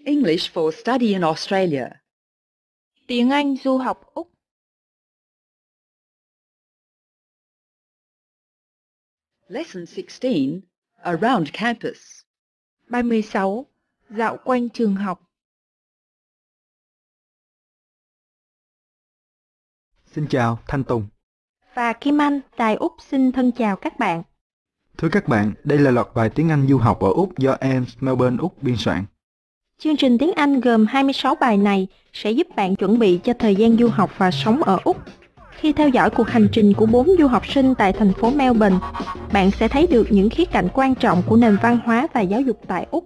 English for study in Australia. Tiếng Anh du học Úc. Lesson 16. Around campus. Bài 16. Dạo quanh trường học. Xin chào, Thanh Tùng. Và Kim Anh, Đài Úc xin thân chào các bạn. Thưa các bạn, đây là loạt bài tiếng Anh du học ở Úc do AIMS Melbourne, Úc biên soạn. Chương trình tiếng Anh gồm 26 bài này sẽ giúp bạn chuẩn bị cho thời gian du học và sống ở Úc. Khi theo dõi cuộc hành trình của 4 du học sinh tại thành phố Melbourne, bạn sẽ thấy được những khía cạnh quan trọng của nền văn hóa và giáo dục tại Úc.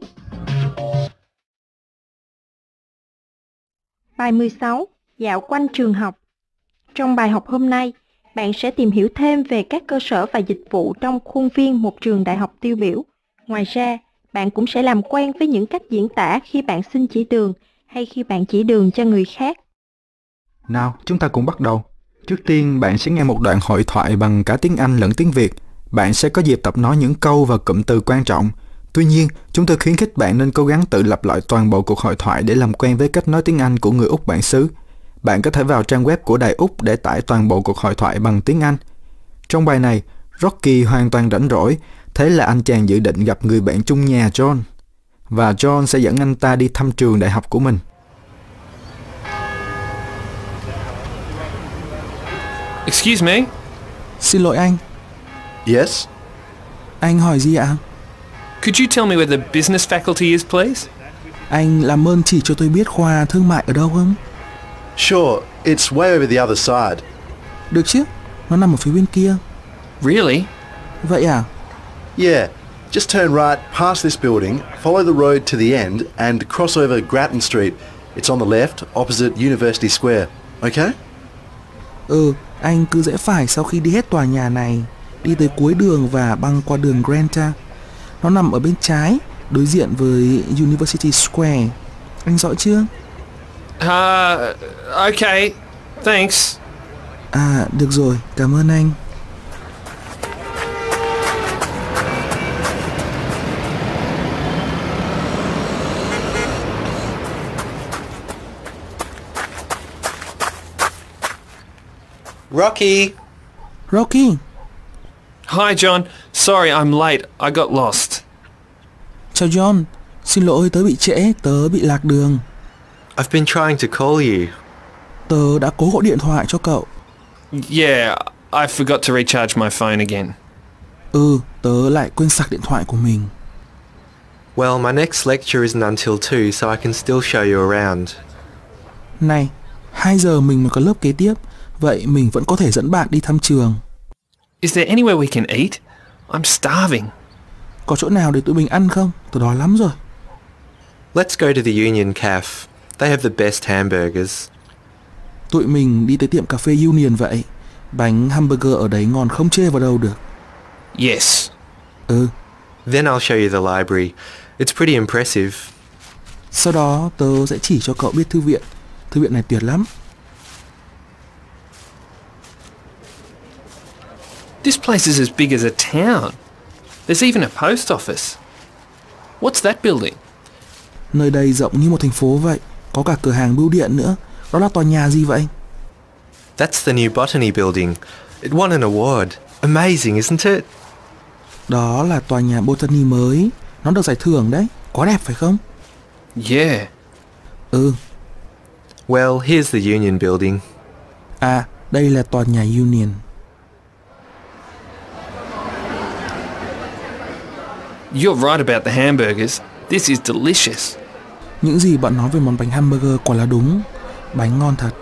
Bài 16. Dạo quanh trường học. Trong bài học hôm nay, bạn sẽ tìm hiểu thêm về các cơ sở và dịch vụ trong khuôn viên một trường đại học tiêu biểu. Ngoài ra, bạn cũng sẽ làm quen với những cách diễn tả khi bạn xin chỉ đường hay khi bạn chỉ đường cho người khác. Nào, chúng ta cùng bắt đầu. Trước tiên, bạn sẽ nghe một đoạn hội thoại bằng cả tiếng Anh lẫn tiếng Việt. Bạn sẽ có dịp tập nói những câu và cụm từ quan trọng. Tuy nhiên, chúng tôi khuyến khích bạn nên cố gắng tự lặp lại toàn bộ cuộc hội thoại để làm quen với cách nói tiếng Anh của người Úc bản xứ. Bạn có thể vào trang web của Đài Úc để tải toàn bộ cuộc hội thoại bằng tiếng Anh. Trong bài này, Rocky hoàn toàn rảnh rỗi, thế là anh chàng dự định gặp người bạn chung nhà John. Và John sẽ dẫn anh ta đi thăm trường đại học của mình. Excuse me? Xin lỗi anh, Yes? anh hỏi gì ạ? Could you tell me where the business faculty is, please? Anh làm ơn chỉ cho tôi biết khoa thương mại ở đâu không? Sure, it's way over the other side. Được chứ, nó nằm ở phía bên kia. Really? Vậy à? Yeah, just turn right past this building, follow the road to the end, and cross over Grattan Street. It's on the left, opposite University Square. Okay? Anh cứ rẽ phải sau khi đi hết tòa nhà này, đi tới cuối đường và băng qua đường Granta. Nó nằm ở bên trái, đối diện với University Square. Anh rõ chưa? Okay. Thanks. À, được rồi, cảm ơn anh. Rocky! Rocky, Hi, John. Sorry, I'm late. I got lost. chào John. Xin lỗi, tớ bị trễ, tớ bị lạc đường. I've been trying to call you. Tớ đã cố gọi điện thoại cho cậu. Yeah, I forgot to recharge my phone again. Tớ lại quên sạc điện thoại của mình. Well, my next lecture isn't until 2, so I can still show you around. Này, 2 giờ mình mới có lớp kế tiếp, vậy mình vẫn có thể dẫn bạn đi thăm trường. Is there anywhere we can eat? I'm starving. Có chỗ nào để tụi mình ăn không? Tớ đói lắm rồi. Let's go to the Union Cafe. They have the best hamburgers. Tụi mình đi tới tiệm cà phê Union vậy. Bánh hamburger ở đấy ngon không chê vào đâu được. Yes. Then I'll show you the library. It's pretty impressive. Sau đó tớ sẽ chỉ cho cậu biết thư viện. Thư viện này tuyệt lắm. This place is as big as a town. There's even a post office. What's that building? Nơi đây rộng như một thành phố vậy. Có cả cửa hàng bưu điện nữa. Đó là tòa nhà gì vậy? That's the new Botany building. It won an award. Amazing, isn't it? Đó là tòa nhà Botany mới. Nó được giải thưởng đấy. Quá đẹp phải không? Yeah. Well, here's the Union building. À, đây là tòa nhà Union. You're right about the hamburgers. This is delicious. Những gì bạn nói về món bánh hamburger quả là đúng. Bánh ngon thật.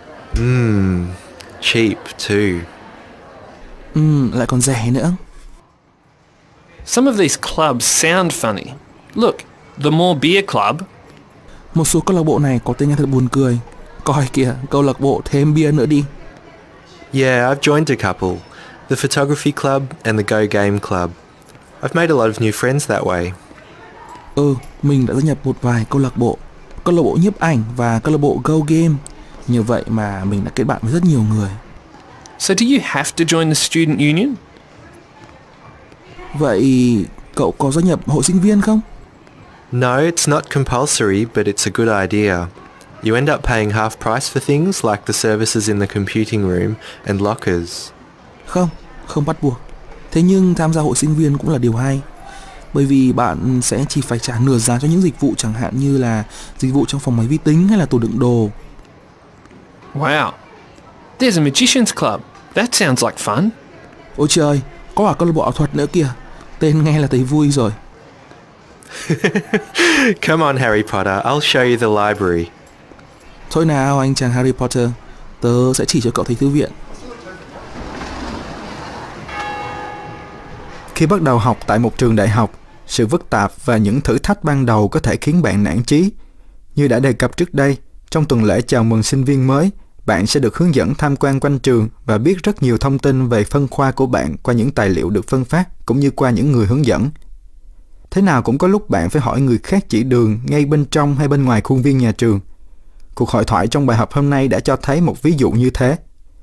Cheap too. Lại còn rẻ nữa. Some of these clubs sound funny. Look, the More Beer Club. Một số câu lạc bộ này có tên nghe thật buồn cười. Coi kìa, câu lạc bộ thêm bia nữa đi. Yeah, I've joined a couple. The Photography Club and the Go Game Club. I've made a lot of new friends that way. Mình đã gia nhập một vài câu lạc bộ. Câu lạc bộ nhiếp ảnh và câu lạc bộ Go Game. Như vậy mà mình đã kết bạn với rất nhiều người. So do you have to join the student union? Vậy cậu có gia nhập hội sinh viên không? No, it's not compulsory, but it's a good idea. You end up paying half price for things like the services in the computing room and lockers. Không, không bắt buộc. Thế nhưng tham gia hội sinh viên cũng là điều hay. Bởi vì bạn sẽ chỉ phải trả nửa giá cho những dịch vụ chẳng hạn như là dịch vụ trong phòng máy vi tính hay là tủ đựng đồ. Wow. There's a magician's club. That sounds like fun. Ôi trời, có cả câu lạc bộ ảo thuật nữa kìa. Tên nghe là thấy vui rồi. Come on, Harry Potter, I'll show you the library. Thôi nào anh chàng Harry Potter, tớ sẽ chỉ cho cậu thấy thư viện. Khi bắt đầu học tại một trường đại học, sự phức tạp và những thử thách ban đầu có thể khiến bạn nản chí. Như đã đề cập trước đây, trong tuần lễ chào mừng sinh viên mới, bạn sẽ được hướng dẫn tham quan quanh trường và biết rất nhiều thông tin về phân khoa của bạn qua những tài liệu được phân phát cũng như qua những người hướng dẫn. Thế nào cũng có lúc bạn phải hỏi người khác chỉ đường ngay bên trong hay bên ngoài khuôn viên nhà trường. Cuộc hội thoại trong bài học hôm nay đã cho thấy một ví dụ như thế.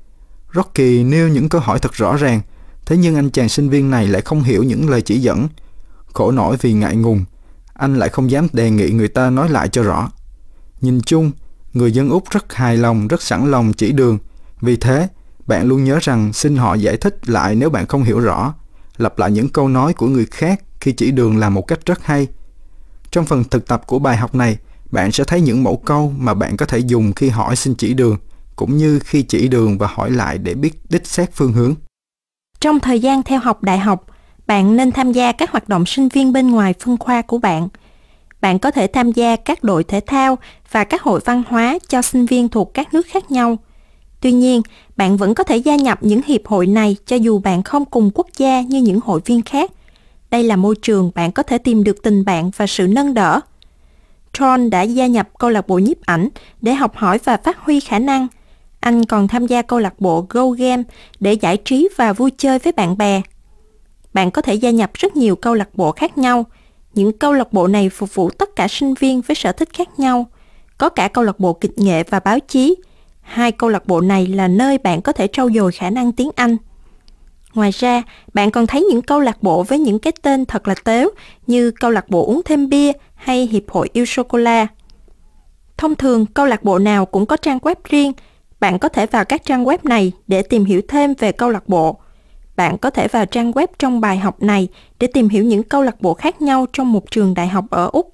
Rocky nêu những câu hỏi thật rõ ràng, thế nhưng anh chàng sinh viên này lại không hiểu những lời chỉ dẫn. Khổ nổi vì ngại ngùng, anh lại không dám đề nghị người ta nói lại cho rõ. Nhìn chung, người dân Úc rất hài lòng, rất sẵn lòng chỉ đường. Vì thế, bạn luôn nhớ rằng xin họ giải thích lại nếu bạn không hiểu rõ. Lặp lại những câu nói của người khác khi chỉ đường là một cách rất hay. Trong phần thực tập của bài học này, bạn sẽ thấy những mẫu câu mà bạn có thể dùng khi hỏi xin chỉ đường, cũng như khi chỉ đường và hỏi lại để biết đích xác phương hướng. Trong thời gian theo học đại học, bạn nên tham gia các hoạt động sinh viên bên ngoài phân khoa của bạn. Bạn có thể tham gia các đội thể thao và các hội văn hóa cho sinh viên thuộc các nước khác nhau. Tuy nhiên, bạn vẫn có thể gia nhập những hiệp hội này cho dù bạn không cùng quốc gia như những hội viên khác. Đây là môi trường bạn có thể tìm được tình bạn và sự nâng đỡ. Tron đã gia nhập câu lạc bộ nhiếp ảnh để học hỏi và phát huy khả năng. Anh còn tham gia câu lạc bộ Go Game để giải trí và vui chơi với bạn bè. Bạn có thể gia nhập rất nhiều câu lạc bộ khác nhau. Những câu lạc bộ này phục vụ tất cả sinh viên với sở thích khác nhau. Có cả câu lạc bộ kịch nghệ và báo chí. Hai câu lạc bộ này là nơi bạn có thể trau dồi khả năng tiếng Anh. Ngoài ra, bạn còn thấy những câu lạc bộ với những cái tên thật là tếu như câu lạc bộ uống thêm bia hay hiệp hội yêu sô-cô-la. Thông thường, câu lạc bộ nào cũng có trang web riêng. Bạn có thể vào các trang web này để tìm hiểu thêm về câu lạc bộ. Bạn có thể vào trang web trong bài học này để tìm hiểu những câu lạc bộ khác nhau trong một trường đại học ở Úc.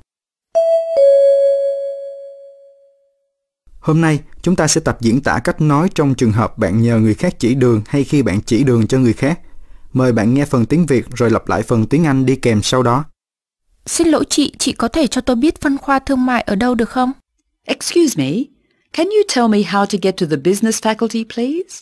Hôm nay, chúng ta sẽ tập diễn tả cách nói trong trường hợp bạn nhờ người khác chỉ đường hay khi bạn chỉ đường cho người khác. Mời bạn nghe phần tiếng Việt rồi lặp lại phần tiếng Anh đi kèm sau đó. Xin lỗi chị có thể cho tôi biết phân khoa thương mại ở đâu được không? Excuse me, can you tell me how to get to the business faculty, please?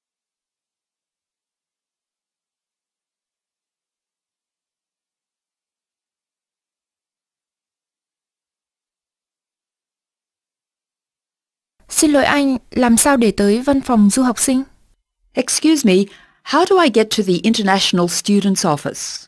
Xin lỗi anh, làm sao để tới văn phòng du học sinh? Excuse me, how do I get to the International Students Office?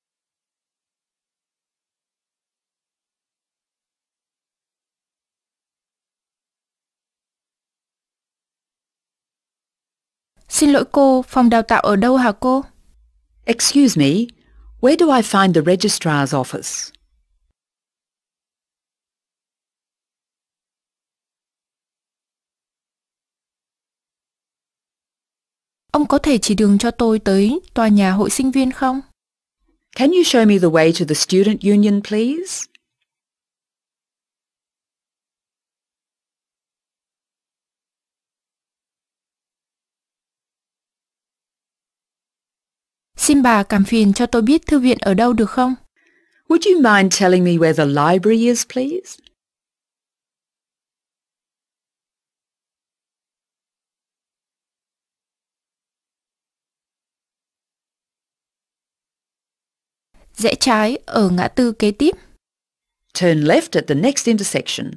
Xin lỗi cô, phòng đào tạo ở đâu hả cô? Excuse me, where do I find the registrar's office? Ông có thể chỉ đường cho tôi tới tòa nhà hội sinh viên không? Can you show me the way to the student union, please? Xin bà cảm phiền cho tôi biết thư viện ở đâu được không? Would you mind telling me where the library is, please? Rẽ trái ở ngã tư kế tiếp. Turn left at the next intersection.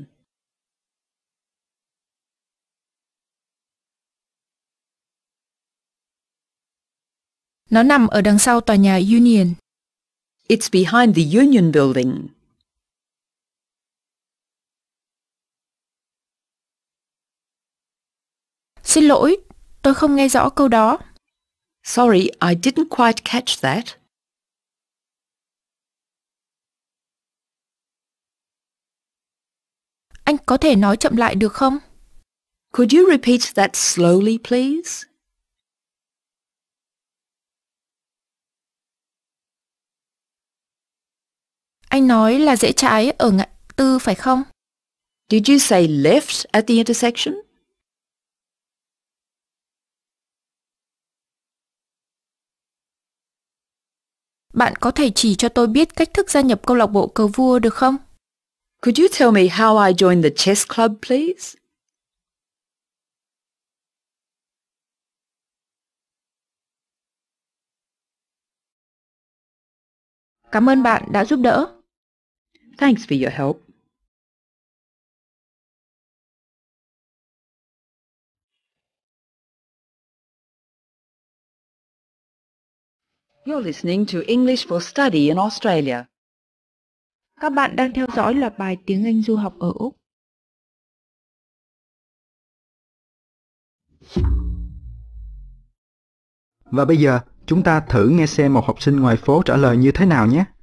Nó nằm ở đằng sau tòa nhà Union. It's behind the Union Building. Xin lỗi, tôi không nghe rõ câu đó. Sorry, I didn't quite catch that. Anh có thể nói chậm lại được không? Could you repeat that slowly, please? Anh nói là rẽ trái ở ngã tư phải không? Did you say left at the intersection? Bạn có thể chỉ cho tôi biết cách thức gia nhập câu lạc bộ cờ vua được không? Could you tell me how I join the chess club, please? Cảm ơn bạn đã giúp đỡ. Thanks for your help. You're listening to English for Study in Australia. Các bạn đang theo dõi loạt bài tiếng Anh du học ở Úc. Và bây giờ, chúng ta thử nghe xem một học sinh ngoài phố trả lời như thế nào nhé.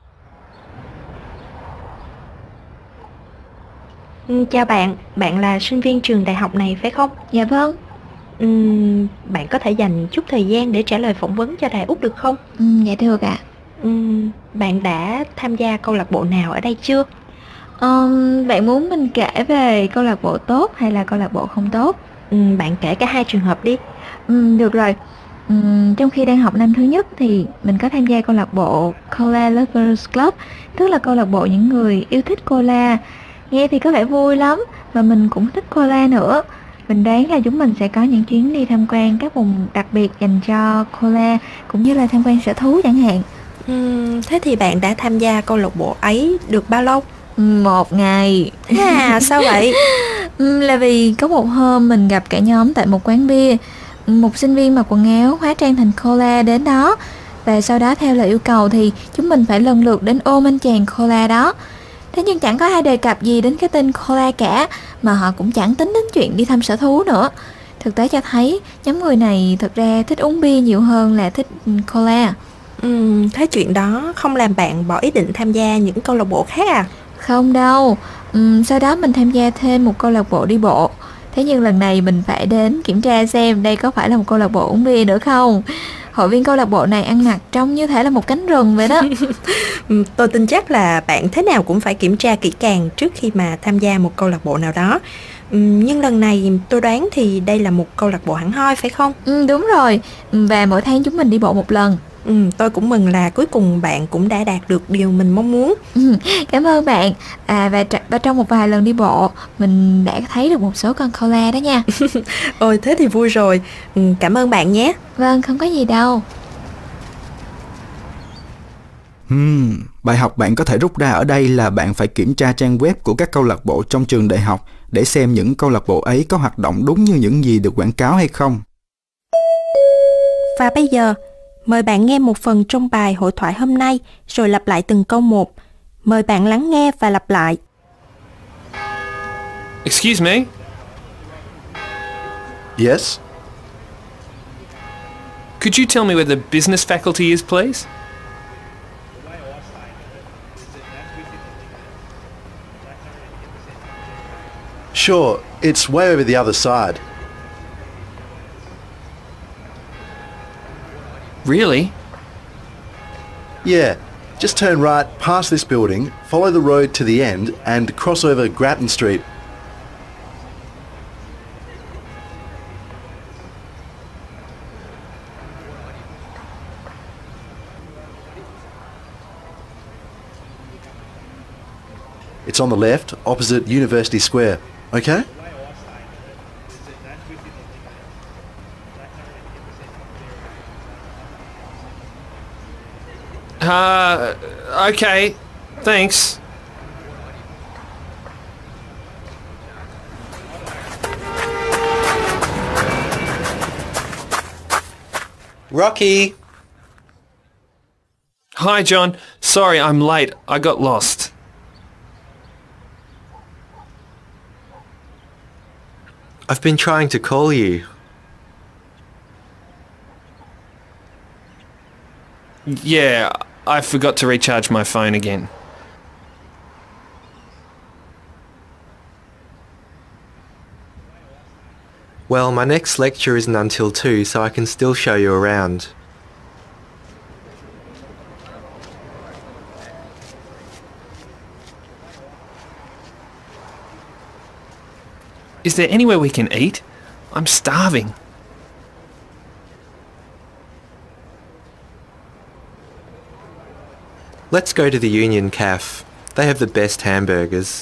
Chào bạn, bạn là sinh viên trường đại học này phải không? Dạ vâng. Bạn có thể dành chút thời gian để trả lời phỏng vấn cho Đài Úc được không? Dạ được ạ. Bạn đã tham gia câu lạc bộ nào ở đây chưa? Bạn muốn mình kể về câu lạc bộ tốt hay là câu lạc bộ không tốt? Bạn kể cả hai trường hợp đi. Được rồi. Trong khi đang học năm thứ nhất thì mình có tham gia câu lạc bộ Cola Lovers Club, tức là câu lạc bộ những người yêu thích cola. Nghe thì có vẻ vui lắm, và mình cũng thích cola nữa. Mình đoán là chúng mình sẽ có những chuyến đi tham quan các vùng đặc biệt dành cho cola, cũng như là tham quan sở thú chẳng hạn. Thế thì bạn đã tham gia câu lạc bộ ấy được bao lâu? 1 ngày. Sao vậy? Là vì có một hôm mình gặp cả nhóm tại một quán bia. Một sinh viên mặc quần áo hóa trang thành cola đến đó, và sau đó theo lời yêu cầu thì chúng mình phải lần lượt đến ôm anh chàng cola đó. Thế nhưng chẳng có ai đề cập gì đến cái tên cola cả, mà họ cũng chẳng tính đến chuyện đi thăm sở thú nữa. Thực tế cho thấy nhóm người này thực ra thích uống bia nhiều hơn là thích cola. Thế chuyện đó không làm bạn bỏ ý định tham gia những câu lạc bộ khác à? Không đâu. Sau đó mình tham gia thêm một câu lạc bộ đi bộ. Thế nhưng lần này mình phải đến kiểm tra xem đây có phải là một câu lạc bộ uống bia nữa không. Hội viên câu lạc bộ này ăn mặc trông như thể là một cánh rừng vậy đó. Tôi tin chắc là bạn thế nào cũng phải kiểm tra kỹ càng trước khi mà tham gia một câu lạc bộ nào đó. Nhưng lần này tôi đoán thì đây là một câu lạc bộ hẳn hoi phải không? Đúng rồi. Và mỗi tháng chúng mình đi bộ một lần. Tôi cũng mừng là cuối cùng bạn cũng đã đạt được điều mình mong muốn. Cảm ơn bạn. Và trong một vài lần đi bộ, mình đã thấy được một số con cola đó nha. Ôi thế thì vui rồi. Cảm ơn bạn nhé. Vâng, không có gì đâu. Bài học bạn có thể rút ra ở đây là bạn phải kiểm tra trang web của các câu lạc bộ trong trường đại học để xem những câu lạc bộ ấy có hoạt động đúng như những gì được quảng cáo hay không. Và bây giờ, mời bạn nghe một phần trong bài hội thoại hôm nay, rồi lặp lại từng câu một. Mời bạn lắng nghe và lặp lại. Excuse me? Yes? Could you tell me where the business faculty is, please? Sure, it's way over the other side. Really? Yeah, just turn right past this building, follow the road to the end and cross over Grattan Street. It's on the left, opposite University Square. Okay? Okay. Thanks. Rocky! Hi, John. Sorry, I'm late. I got lost. I've been trying to call you. Yeah, I forgot to recharge my phone again. Well, my next lecture isn't until 2, so I can still show you around. Is there anywhere we can eat? I'm starving. Let's go to the Union Cafe. They have the best hamburgers.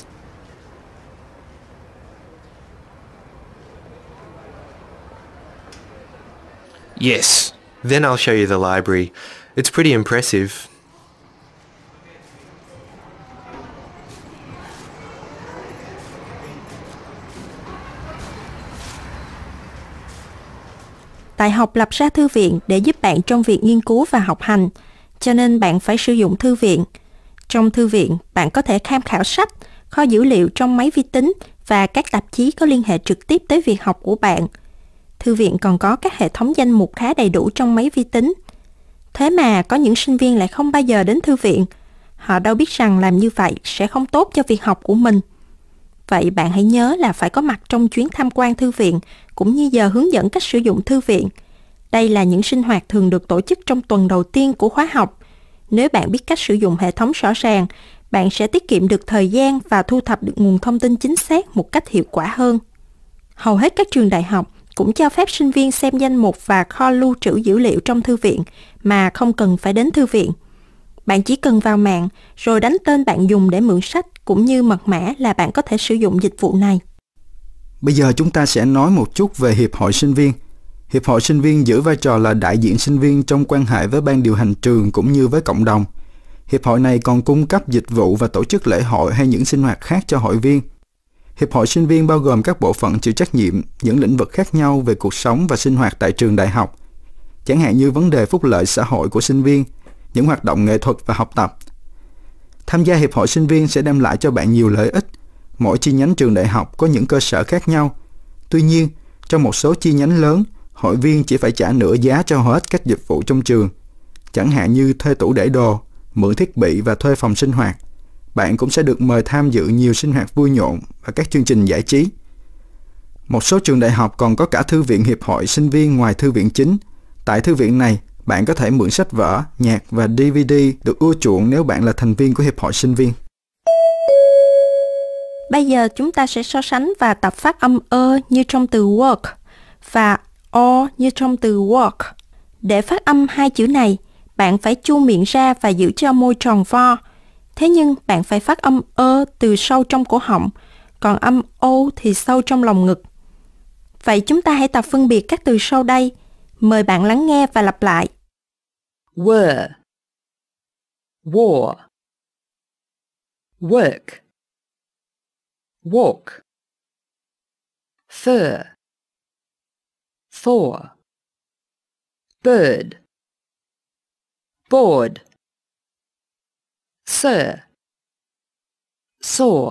Yes. Then I'll show you the library. It's pretty impressive. Đại học lập ra thư viện để giúp bạn trong việc nghiên cứu và học hành, cho nên bạn phải sử dụng thư viện. Trong thư viện, bạn có thể tham khảo sách, kho dữ liệu trong máy vi tính và các tạp chí có liên hệ trực tiếp tới việc học của bạn. Thư viện còn có các hệ thống danh mục khá đầy đủ trong máy vi tính. Thế mà có những sinh viên lại không bao giờ đến thư viện. Họ đâu biết rằng làm như vậy sẽ không tốt cho việc học của mình. Vậy bạn hãy nhớ là phải có mặt trong chuyến tham quan thư viện, cũng như giờ hướng dẫn cách sử dụng thư viện. Đây là những sinh hoạt thường được tổ chức trong tuần đầu tiên của khóa học. Nếu bạn biết cách sử dụng hệ thống rõ ràng, bạn sẽ tiết kiệm được thời gian và thu thập được nguồn thông tin chính xác một cách hiệu quả hơn. Hầu hết các trường đại học cũng cho phép sinh viên xem danh mục và kho lưu trữ dữ liệu trong thư viện mà không cần phải đến thư viện. Bạn chỉ cần vào mạng rồi đánh tên bạn dùng để mượn sách cũng như mật mã là bạn có thể sử dụng dịch vụ này. Bây giờ chúng ta sẽ nói một chút về Hiệp hội Sinh viên. Hiệp hội Sinh viên giữ vai trò là đại diện sinh viên trong quan hệ với ban điều hành trường cũng như với cộng đồng. Hiệp hội này còn cung cấp dịch vụ và tổ chức lễ hội hay những sinh hoạt khác cho hội viên. Hiệp hội Sinh viên bao gồm các bộ phận chịu trách nhiệm những lĩnh vực khác nhau về cuộc sống và sinh hoạt tại trường đại học, chẳng hạn như vấn đề phúc lợi xã hội của sinh viên, những hoạt động nghệ thuật và học tập. Tham gia Hiệp hội Sinh viên sẽ đem lại cho bạn nhiều lợi ích. Mỗi chi nhánh trường đại học có những cơ sở khác nhau. Tuy nhiên, trong một số chi nhánh lớn, hội viên chỉ phải trả nửa giá cho hầu hết các dịch vụ trong trường, chẳng hạn như thuê tủ để đồ, mượn thiết bị và thuê phòng sinh hoạt. Bạn cũng sẽ được mời tham dự nhiều sinh hoạt vui nhộn và các chương trình giải trí. Một số trường đại học còn có cả thư viện Hiệp hội Sinh viên ngoài thư viện chính. Tại thư viện này, bạn có thể mượn sách vở, nhạc và DVD được ưa chuộng nếu bạn là thành viên của Hiệp hội Sinh viên. Bây giờ chúng ta sẽ so sánh và tập phát âm ơ như trong từ work và o như trong từ walk. Để phát âm hai chữ này, bạn phải chu miệng ra và giữ cho môi tròn vo. Thế nhưng bạn phải phát âm ơ từ sâu trong cổ họng, còn âm o thì sâu trong lồng ngực. Vậy chúng ta hãy tập phân biệt các từ sau đây. Mời bạn lắng nghe và lặp lại. Were, wore, work, walk, fur, thaw, bird, board, sir, saw,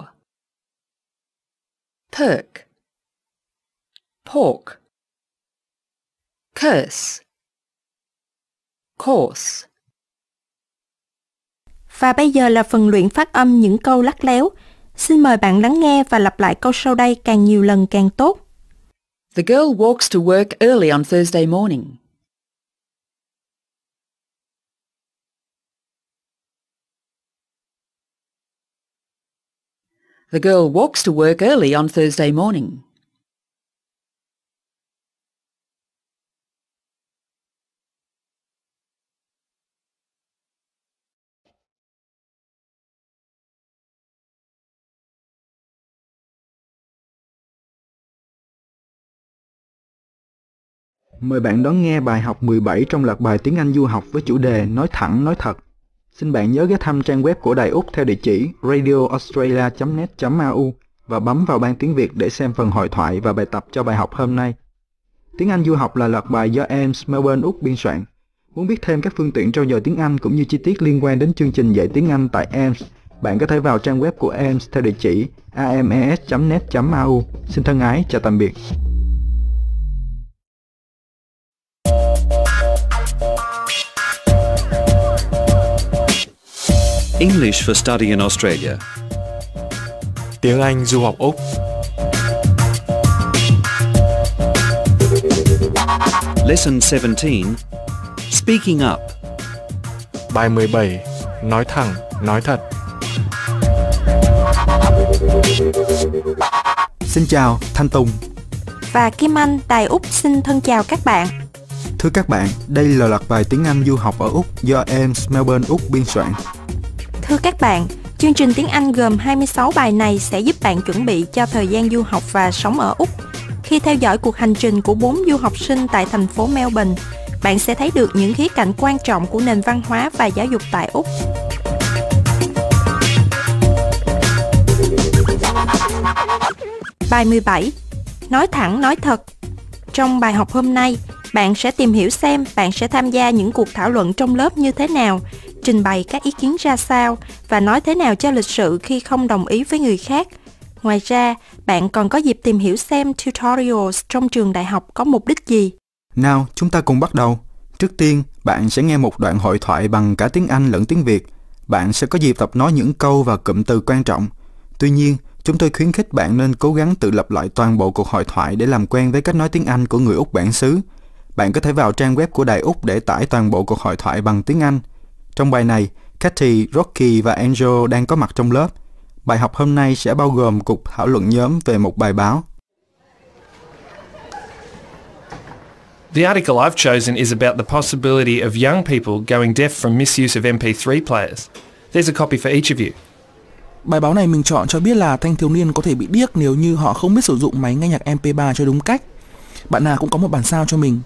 perk, pork, curse, course. Và bây giờ là phần luyện phát âm những câu lắt léo. Xin mời bạn lắng nghe và lặp lại câu sau đây càng nhiều lần càng tốt. The girl walks to work early on Thursday morning. The girl walks to work early on Thursday morning. Mời bạn đón nghe bài học 17 trong loạt bài tiếng Anh du học với chủ đề Nói thẳng, nói thật. Xin bạn nhớ ghé thăm trang web của Đài Úc theo địa chỉ radioaustralia.net.au và bấm vào ban tiếng Việt để xem phần hội thoại và bài tập cho bài học hôm nay. Tiếng Anh du học là loạt bài do AIMS Melbourne, Úc biên soạn. Muốn biết thêm các phương tiện trau dồi tiếng Anh cũng như chi tiết liên quan đến chương trình dạy tiếng Anh tại AIMS, bạn có thể vào trang web của AIMS theo địa chỉ ames.net.au. Xin thân ái, chào tạm biệt. English for study in Australia. Tiếng Anh du học Úc. Lesson 17. Speaking up. Bài 17. Nói thẳng, nói thật. Xin chào, Thanh Tùng. Và Kim Anh, Đài Úc xin thân chào các bạn. Thưa các bạn, đây là loạt bài tiếng Anh du học ở Úc do AIMS Melbourne, Úc biên soạn. Thưa các bạn, chương trình tiếng Anh gồm 26 bài này sẽ giúp bạn chuẩn bị cho thời gian du học và sống ở Úc. Khi theo dõi cuộc hành trình của 4 du học sinh tại thành phố Melbourne, bạn sẽ thấy được những khía cạnh quan trọng của nền văn hóa và giáo dục tại Úc. Bài 17. Nói thẳng, nói thật. Trong bài học hôm nay, bạn sẽ tìm hiểu xem bạn sẽ tham gia những cuộc thảo luận trong lớp như thế nào, trình bày các ý kiến ra sao và nói thế nào cho lịch sự khi không đồng ý với người khác. Ngoài ra, bạn còn có dịp tìm hiểu xem tutorials trong trường đại học có mục đích gì. Nào, chúng ta cùng bắt đầu. Trước tiên, bạn sẽ nghe một đoạn hội thoại bằng cả tiếng Anh lẫn tiếng Việt. Bạn sẽ có dịp tập nói những câu và cụm từ quan trọng. Tuy nhiên, chúng tôi khuyến khích bạn nên cố gắng tự lặp lại toàn bộ cuộc hội thoại để làm quen với cách nói tiếng Anh của người Úc bản xứ. Bạn có thể vào trang web của Đài Úc để tải toàn bộ cuộc hội thoại bằng tiếng Anh. Trong bài này, Katie, Rocky và Angel đang có mặt trong lớp. Bài học hôm nay sẽ bao gồm cuộc thảo luận nhóm về một bài báo. The article I've chosen is about the possibility of young people going deaf from misuse of MP3 players. There's a copy for each of you. Bài báo này mình chọn cho biết là thanh thiếu niên có thể bị điếc nếu như họ không biết sử dụng máy nghe nhạc MP3 cho đúng cách. Bạn nào cũng có một bản sao cho mình.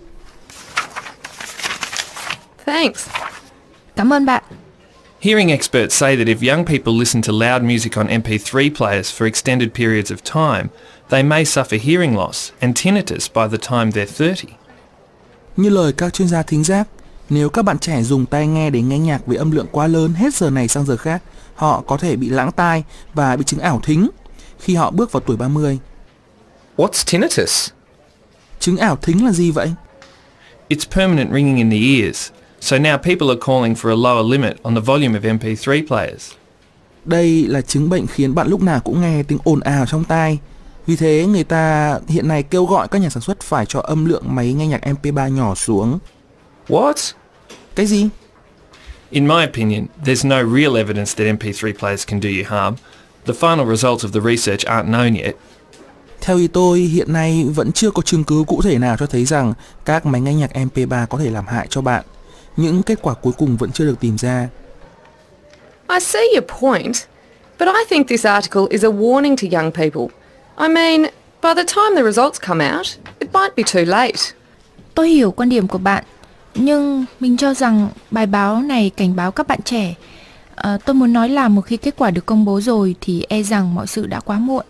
Thanks. Cảm ơn bạn. Hearing experts say that if young people listen to loud music on MP3 players for extended periods of time, they may suffer hearing loss and tinnitus by the time they're 30. Như lời các chuyên gia thính giác, nếu các bạn trẻ dùng tai nghe để nghe nhạc với âm lượng quá lớn hết giờ này sang giờ khác, họ có thể bị lãng tai và bị chứng ảo thính khi họ bước vào tuổi 30. What's tinnitus? Chứng ảo thính là gì vậy? It's permanent ringing in the ears, so now people are calling for a lower limit on the volume of MP3 players. Đây là chứng bệnh khiến bạn lúc nào cũng nghe tiếng ồn ào trong tai. Vì thế người ta hiện nay kêu gọi các nhà sản xuất phải cho âm lượng máy nghe nhạc MP3 nhỏ xuống. What? Cái gì? In my opinion, there's no real evidence that MP3 players can do you harm. The final results of the research aren't known yet. Theo ý tôi, hiện nay vẫn chưa có chứng cứ cụ thể nào cho thấy rằng các máy nghe nhạc MP3 có thể làm hại cho bạn. Những kết quả cuối cùng vẫn chưa được tìm ra. I see your point, but I think this article is a warning to young people. I mean, by the time the results come out, it might be too late. Tôi hiểu quan điểm của bạn, nhưng mình cho rằng bài báo này cảnh báo các bạn trẻ. Tôi muốn nói là một khi kết quả được công bố rồi thì e rằng mọi sự đã quá muộn.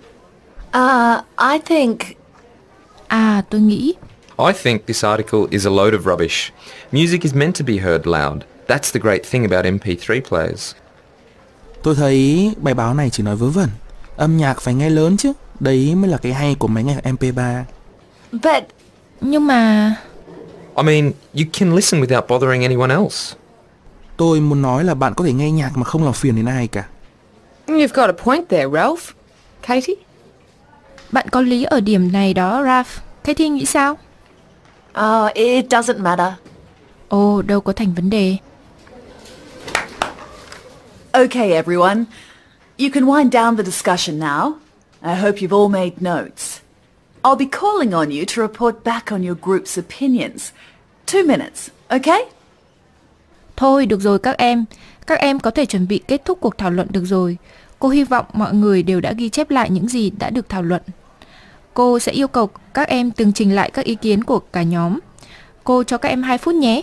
I think... tôi nghĩ... I think this article is a load of rubbish. Music is meant to be heard loud. That's the great thing about MP3 players. Tôi thấy bài báo này chỉ nói vớ vẩn. Âm nhạc phải nghe lớn chứ. Đấy mới là cái hay của máy nghe nhạc MP3. But... Nhưng mà... I mean, you can listen without bothering anyone else. Tôi muốn nói là bạn có thể nghe nhạc mà không làm phiền đến ai cả. You've got a point there, Ralph. Katie? Bạn có lý ở điểm này đó, Ralph. Katie nghĩ sao? It doesn't matter. Đâu có thành vấn đề. Okay, everyone. You can wind down the discussion now. I hope you've all made notes. I'll be calling on you to report back on your group's opinions. 2 minutes, okay? Thôi, được rồi các em. Các em có thể chuẩn bị kết thúc cuộc thảo luận được rồi. Cô hy vọng mọi người đều đã ghi chép lại những gì đã được thảo luận. Cô sẽ yêu cầu các em tường trình lại các ý kiến của cả nhóm. Cô cho các em 2 phút nhé.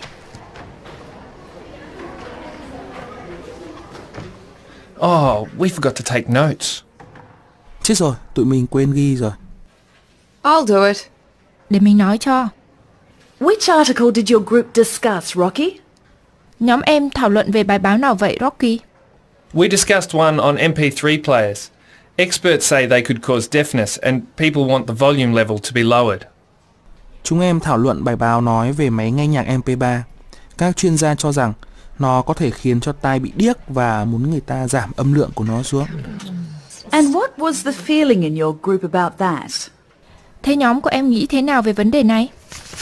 We forgot to take notes. Chết rồi, tụi mình quên ghi rồi. I'll do it. Để mình nói cho. Which article did your group discuss, Rocky? Nhóm em thảo luận về bài báo nào vậy, Rocky? We discussed one on MP3 players. Experts say they could cause deafness and people want the volume level to be lowered. Chúng em thảo luận bài báo nói về máy nghe nhạc MP3. Các chuyên gia cho rằng nó có thể khiến cho tai bị điếc và muốn người ta giảm âm lượng của nó xuống. And what was the feeling in your group about that? Thế nhóm của em nghĩ thế nào về vấn đề này?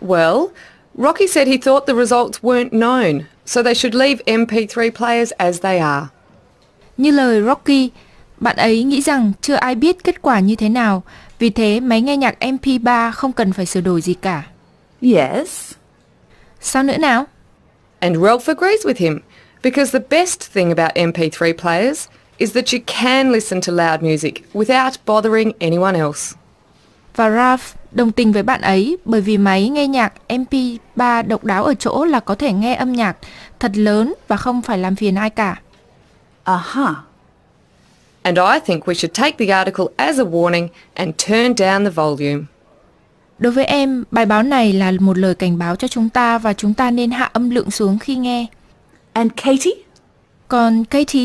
Well, Rocky said he thought the results weren't known, so they should leave MP3 players as they are. Như lời Rocky, bạn ấy nghĩ rằng chưa ai biết kết quả như thế nào, vì thế máy nghe nhạc MP3 không cần phải sửa đổi gì cả. Yes. Sao nữa nào? And Ralph agrees with him, because the best thing about MP3 players is that you can listen to loud music without bothering anyone else. Và Ralph đồng tình với bạn ấy bởi vì máy nghe nhạc MP3 độc đáo ở chỗ là có thể nghe âm nhạc thật lớn và không phải làm phiền ai cả. Uh-huh. And I think we should take the article as a warning and turn down the volume. Đối với em, bài báo này là một lời cảnh báo cho chúng ta và chúng ta nên hạ âm lượng xuống khi nghe. And Katie? Còn Katie?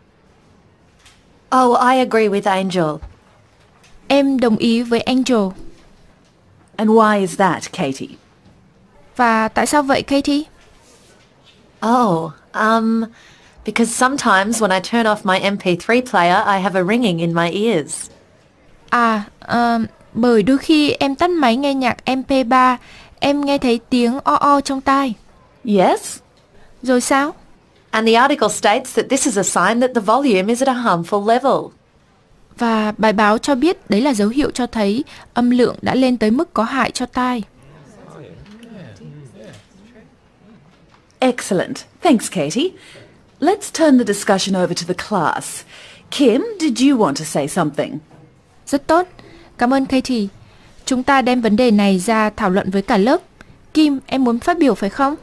Oh, I agree with Angel. Em đồng ý với Angel. And why is that, Katie? Và tại sao vậy, Katie? Oh, because sometimes when I turn off my MP3 player, I have a ringing in my ears. Bởi đôi khi em tắt máy nghe nhạc MP3, em nghe thấy tiếng o trong tai. Yes. Rồi sao? And the article states that this is a sign that the volume is at a harmful level. Và bài báo cho biết đấy là dấu hiệu cho thấy âm lượng đã lên tới mức có hại cho tai. Excellent. Thanks, Katie. Let's turn the discussion over to the class. Kim, did you want to say something? Rất tốt. Cảm ơn Katie. Chúng ta đem vấn đề này ra thảo luận với cả lớp. Kim, em muốn phát biểu phải không?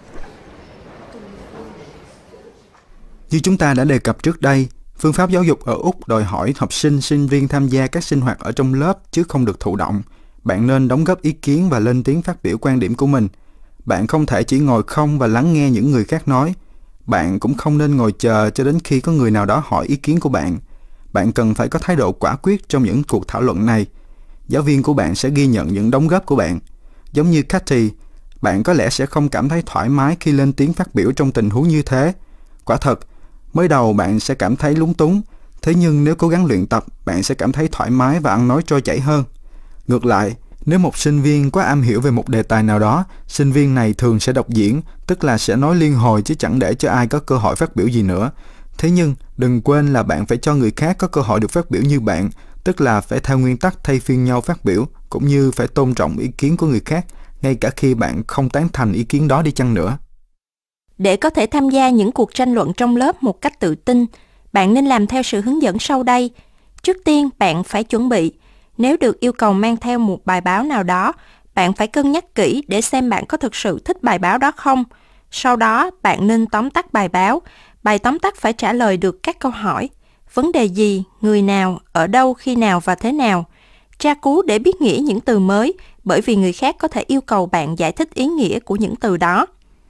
Như chúng ta đã đề cập trước đây, phương pháp giáo dục ở Úc đòi hỏi học sinh, sinh viên tham gia các sinh hoạt ở trong lớp chứ không được thụ động. Bạn nên đóng góp ý kiến và lên tiếng phát biểu quan điểm của mình. Bạn không thể chỉ ngồi không và lắng nghe những người khác nói. Bạn cũng không nên ngồi chờ cho đến khi có người nào đó hỏi ý kiến của bạn. Bạn cần phải có thái độ quả quyết trong những cuộc thảo luận này. Giáo viên của bạn sẽ ghi nhận những đóng góp của bạn. Giống như Katie, bạn có lẽ sẽ không cảm thấy thoải mái khi lên tiếng phát biểu trong tình huống như thế. Quả thật, mới đầu bạn sẽ cảm thấy lúng túng, thế nhưng nếu cố gắng luyện tập, bạn sẽ cảm thấy thoải mái và ăn nói trôi chảy hơn. Ngược lại, nếu một sinh viên quá am hiểu về một đề tài nào đó, sinh viên này thường sẽ đọc diễn, tức là sẽ nói liên hồi chứ chẳng để cho ai có cơ hội phát biểu gì nữa. Thế nhưng, đừng quên là bạn phải cho người khác có cơ hội được phát biểu như bạn, tức là phải theo nguyên tắc thay phiên nhau phát biểu, cũng như phải tôn trọng ý kiến của người khác, ngay cả khi bạn không tán thành ý kiến đó đi chăng nữa. Để có thể tham gia những cuộc tranh luận trong lớp một cách tự tin, bạn nên làm theo sự hướng dẫn sau đây. Trước tiên, bạn phải chuẩn bị. Nếu được yêu cầu mang theo một bài báo nào đó, bạn phải cân nhắc kỹ để xem bạn có thực sự thích bài báo đó không. Sau đó, bạn nên tóm tắt bài báo. Bài tóm tắt phải trả lời được các câu hỏi. Vấn đề gì, người nào, ở đâu, khi nào và thế nào. Tra cứu để biết nghĩa những từ mới, bởi vì người khác có thể yêu cầu bạn giải thích ý nghĩa của những từ đó.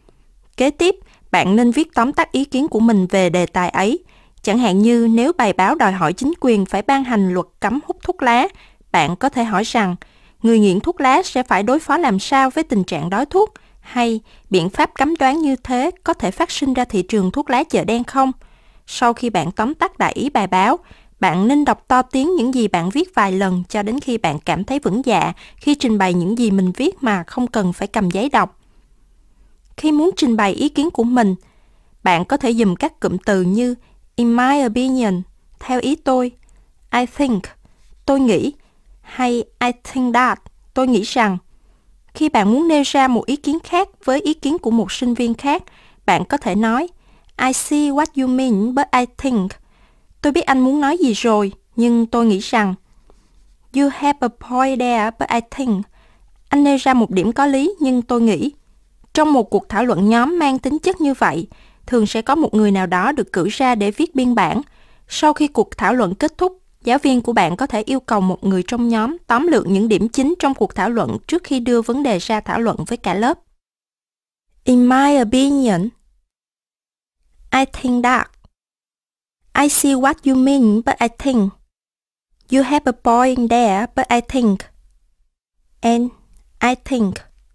Kế tiếp, bạn nên viết tóm tắt ý kiến của mình về đề tài ấy. Chẳng hạn như nếu bài báo đòi hỏi chính quyền phải ban hành luật cấm hút thuốc lá, bạn có thể hỏi rằng người nghiện thuốc lá sẽ phải đối phó làm sao với tình trạng đói thuốc, hay biện pháp cấm đoán như thế có thể phát sinh ra thị trường thuốc lá chợ đen không? Sau khi bạn tóm tắt đại ý bài báo, bạn nên đọc to tiếng những gì bạn viết vài lần cho đến khi bạn cảm thấy vững dạ khi trình bày những gì mình viết mà không cần phải cầm giấy đọc. Khi muốn trình bày ý kiến của mình, bạn có thể dùng các cụm từ như in my opinion, theo ý tôi, I think, tôi nghĩ, hay I think that, tôi nghĩ rằng. Khi bạn muốn nêu ra một ý kiến khác với ý kiến của một sinh viên khác, bạn có thể nói I see what you mean but I think. Tôi biết anh muốn nói gì rồi, nhưng tôi nghĩ rằng. You have a point there but I think. Anh nêu ra một điểm có lý, nhưng tôi nghĩ. Trong một cuộc thảo luận nhóm mang tính chất như vậy, thường sẽ có một người nào đó được cử ra để viết biên bản. Sau khi cuộc thảo luận kết thúc, giáo viên của bạn có thể yêu cầu một người trong nhóm tóm lược những điểm chính trong cuộc thảo luận trước khi đưa vấn đề ra thảo luận với cả lớp. In my opinion, I think that. I see what you mean, but I think. You have a point there, but I think. And I think.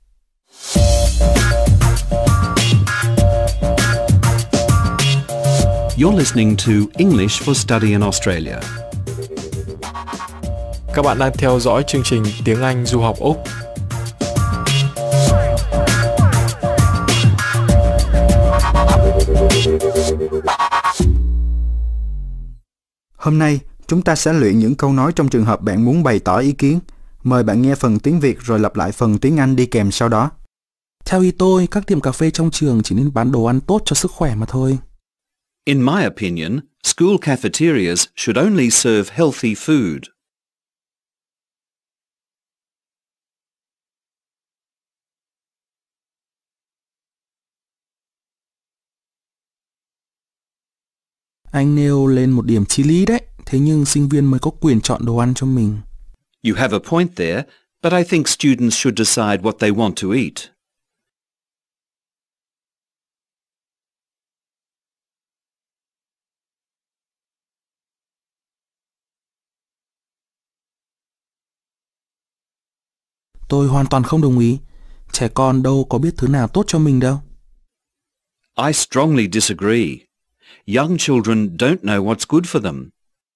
You're listening to English for Study in Australia. Các bạn đang theo dõi chương trình Tiếng Anh du học Úc. Hôm nay, chúng ta sẽ luyện những câu nói trong trường hợp bạn muốn bày tỏ ý kiến. Mời bạn nghe phần tiếng Việt rồi lặp lại phần tiếng Anh đi kèm sau đó. Theo ý tôi, các tiệm cà phê trong trường chỉ nên bán đồ ăn tốt cho sức khỏe mà thôi. In my opinion, school cafeterias should only serve healthy food. Anh nêu lên một điểm chí lý đấy, thế nhưng sinh viên mới có quyền chọn đồ ăn cho mình. You have a point there, but I think students should decide what they want to eat. Tôi hoàn toàn không đồng ý. Trẻ con đâu có biết thứ nào tốt cho mình đâu. I strongly disagree. Young children don't know what's good for them.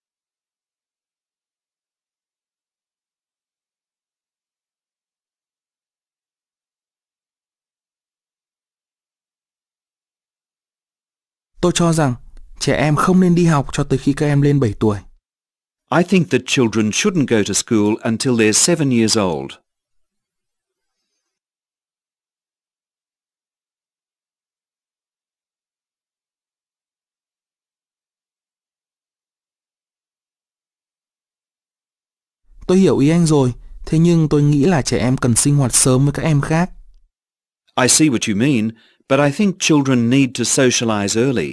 Tôi cho rằng trẻ em không nên đi học cho tới khi các em lên 7 tuổi. I think that children shouldn't go to school until they're 7 years old. Tôi hiểu ý anh rồi, thế nhưng tôi nghĩ là trẻ em cần sinh hoạt sớm với các em khác. I see what you mean, but I think children need to socialize early.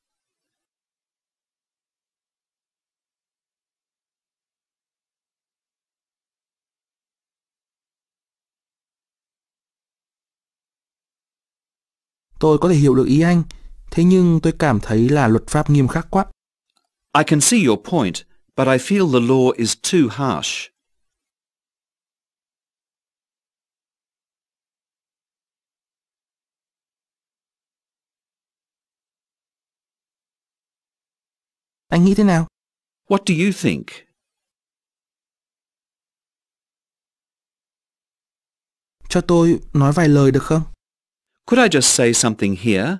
Tôi có thể hiểu được ý anh, thế nhưng tôi cảm thấy là luật pháp nghiêm khắc quá. I can see your point, but I feel the law is too harsh. Anh nghĩ thế nào? What do you think? Cho tôi nói vài lời được không? Could I just say something here?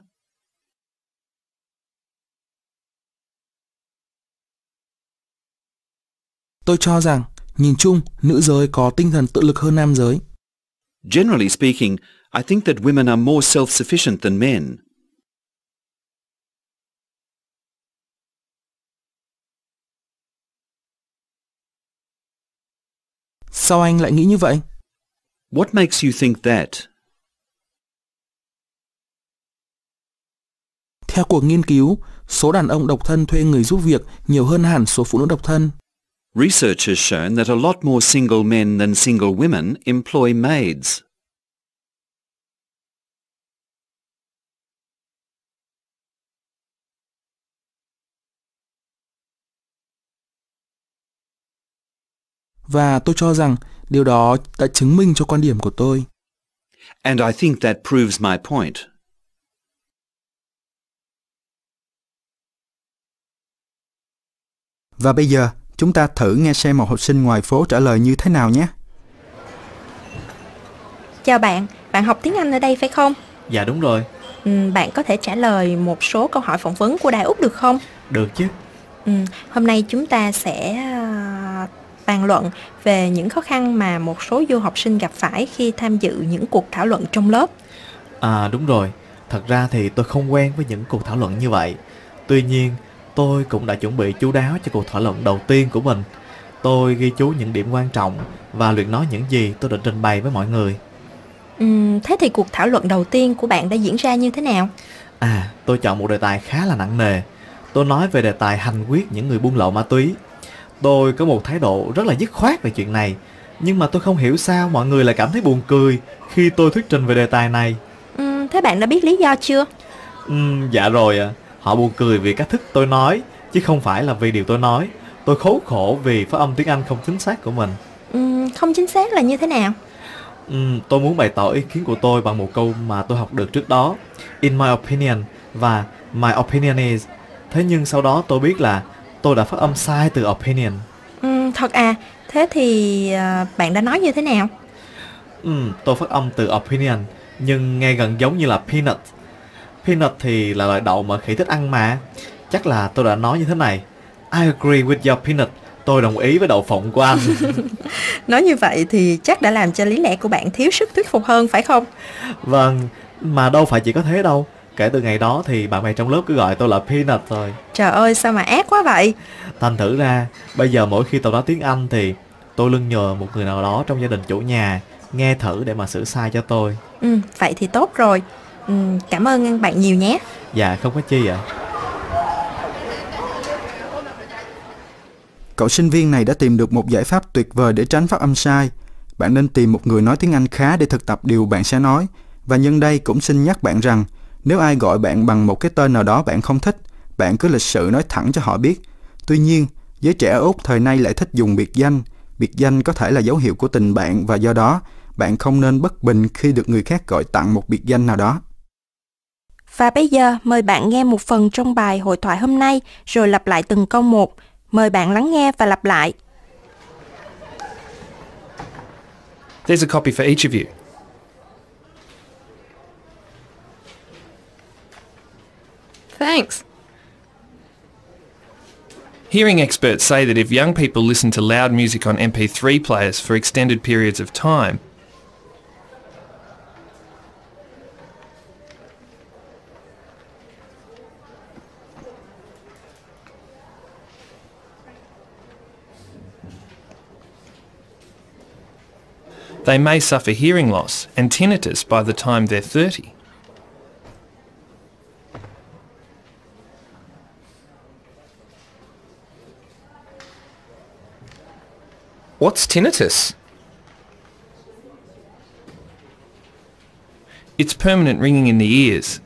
Tôi cho rằng, nhìn chung, nữ giới có tinh thần tự lực hơn nam giới. Generally speaking, I think that women are more self-sufficient than men. Sao anh lại nghĩ như vậy? What makes you think that? Theo cuộc nghiên cứu, số đàn ông độc thân thuê người giúp việc nhiều hơn hẳn số phụ nữ độc thân. Research has shown that a lot more single men than single women employ maids. Và tôi cho rằng điều đó đã chứng minh cho quan điểm của tôi. And I think that proves my point. Và bây giờ, chúng ta thử nghe xem một học sinh ngoài phố trả lời như thế nào nhé. Chào bạn, bạn học tiếng Anh ở đây phải không? Dạ đúng rồi. Bạn có thể trả lời một số câu hỏi phỏng vấn của Đài Úc được không? Được chứ. Hôm nay chúng ta sẽ bàn luận về những khó khăn mà một số du học sinh gặp phải khi tham dự những cuộc thảo luận trong lớp. À đúng rồi, thật ra thì tôi không quen với những cuộc thảo luận như vậy. Tuy nhiên, tôi cũng đã chuẩn bị chu đáo cho cuộc thảo luận đầu tiên của mình. Tôi ghi chú những điểm quan trọng và luyện nói những gì tôi định trình bày với mọi người. Thế thì cuộc thảo luận đầu tiên của bạn đã diễn ra như thế nào? Tôi chọn một đề tài khá là nặng nề. Tôi nói về đề tài hành quyết những người buôn lậu ma túy. Tôi có một thái độ rất là dứt khoát về chuyện này. Nhưng mà tôi không hiểu sao mọi người lại cảm thấy buồn cười khi tôi thuyết trình về đề tài này. Thế bạn đã biết lý do chưa? Dạ rồi ạ. Họ buồn cười vì cách thức tôi nói, chứ không phải là vì điều tôi nói. Tôi khổ vì phát âm tiếng Anh không chính xác của mình. Không chính xác là như thế nào? Tôi muốn bày tỏ ý kiến của tôi bằng một câu mà tôi học được trước đó. In my opinion và my opinion is. Thế nhưng sau đó tôi biết là tôi đã phát âm sai từ opinion. Thật à? Thế thì bạn đã nói như thế nào? Tôi phát âm từ opinion nhưng nghe gần giống như là peanut. Peanut thì là loại đậu mà khỉ thích ăn mà. Chắc là tôi đã nói như thế này: I agree with your peanut. Tôi đồng ý với đậu phộng của anh. Nói như vậy thì chắc đã làm cho lý lẽ của bạn thiếu sức thuyết phục hơn phải không? Vâng, mà đâu phải chỉ có thế đâu. Kể từ ngày đó thì bạn bè trong lớp cứ gọi tôi là Peanut rồi. Trời ơi, sao mà ác quá vậy? Thành thử ra, bây giờ mỗi khi tôi nói tiếng Anh thì tôi luôn nhờ một người nào đó trong gia đình chủ nhà nghe thử để mà sửa sai cho tôi. Vậy thì tốt rồi. Cảm ơn bạn nhiều nhé. Dạ, không có chi ạ. Cậu sinh viên này đã tìm được một giải pháp tuyệt vời để tránh phát âm sai. Bạn nên tìm một người nói tiếng Anh khá để thực tập điều bạn sẽ nói. Và nhân đây cũng xin nhắc bạn rằng, nếu ai gọi bạn bằng một cái tên nào đó bạn không thích, bạn cứ lịch sự nói thẳng cho họ biết. Tuy nhiên, giới trẻ ở Úc thời nay lại thích dùng biệt danh. Biệt danh có thể là dấu hiệu của tình bạn và do đó, bạn không nên bất bình khi được người khác gọi tặng một biệt danh nào đó. Và bây giờ mời bạn nghe một phần trong bài hội thoại hôm nay rồi lặp lại từng câu một. Mời bạn lắng nghe và lặp lại. There's a copy for each of you. Thanks. Hearing experts say that if young people listen to loud music on MP3 players for extended periods of time, they may suffer hearing loss and tinnitus by the time they're 30. What's tinnitus? It's permanent ringing in the ears.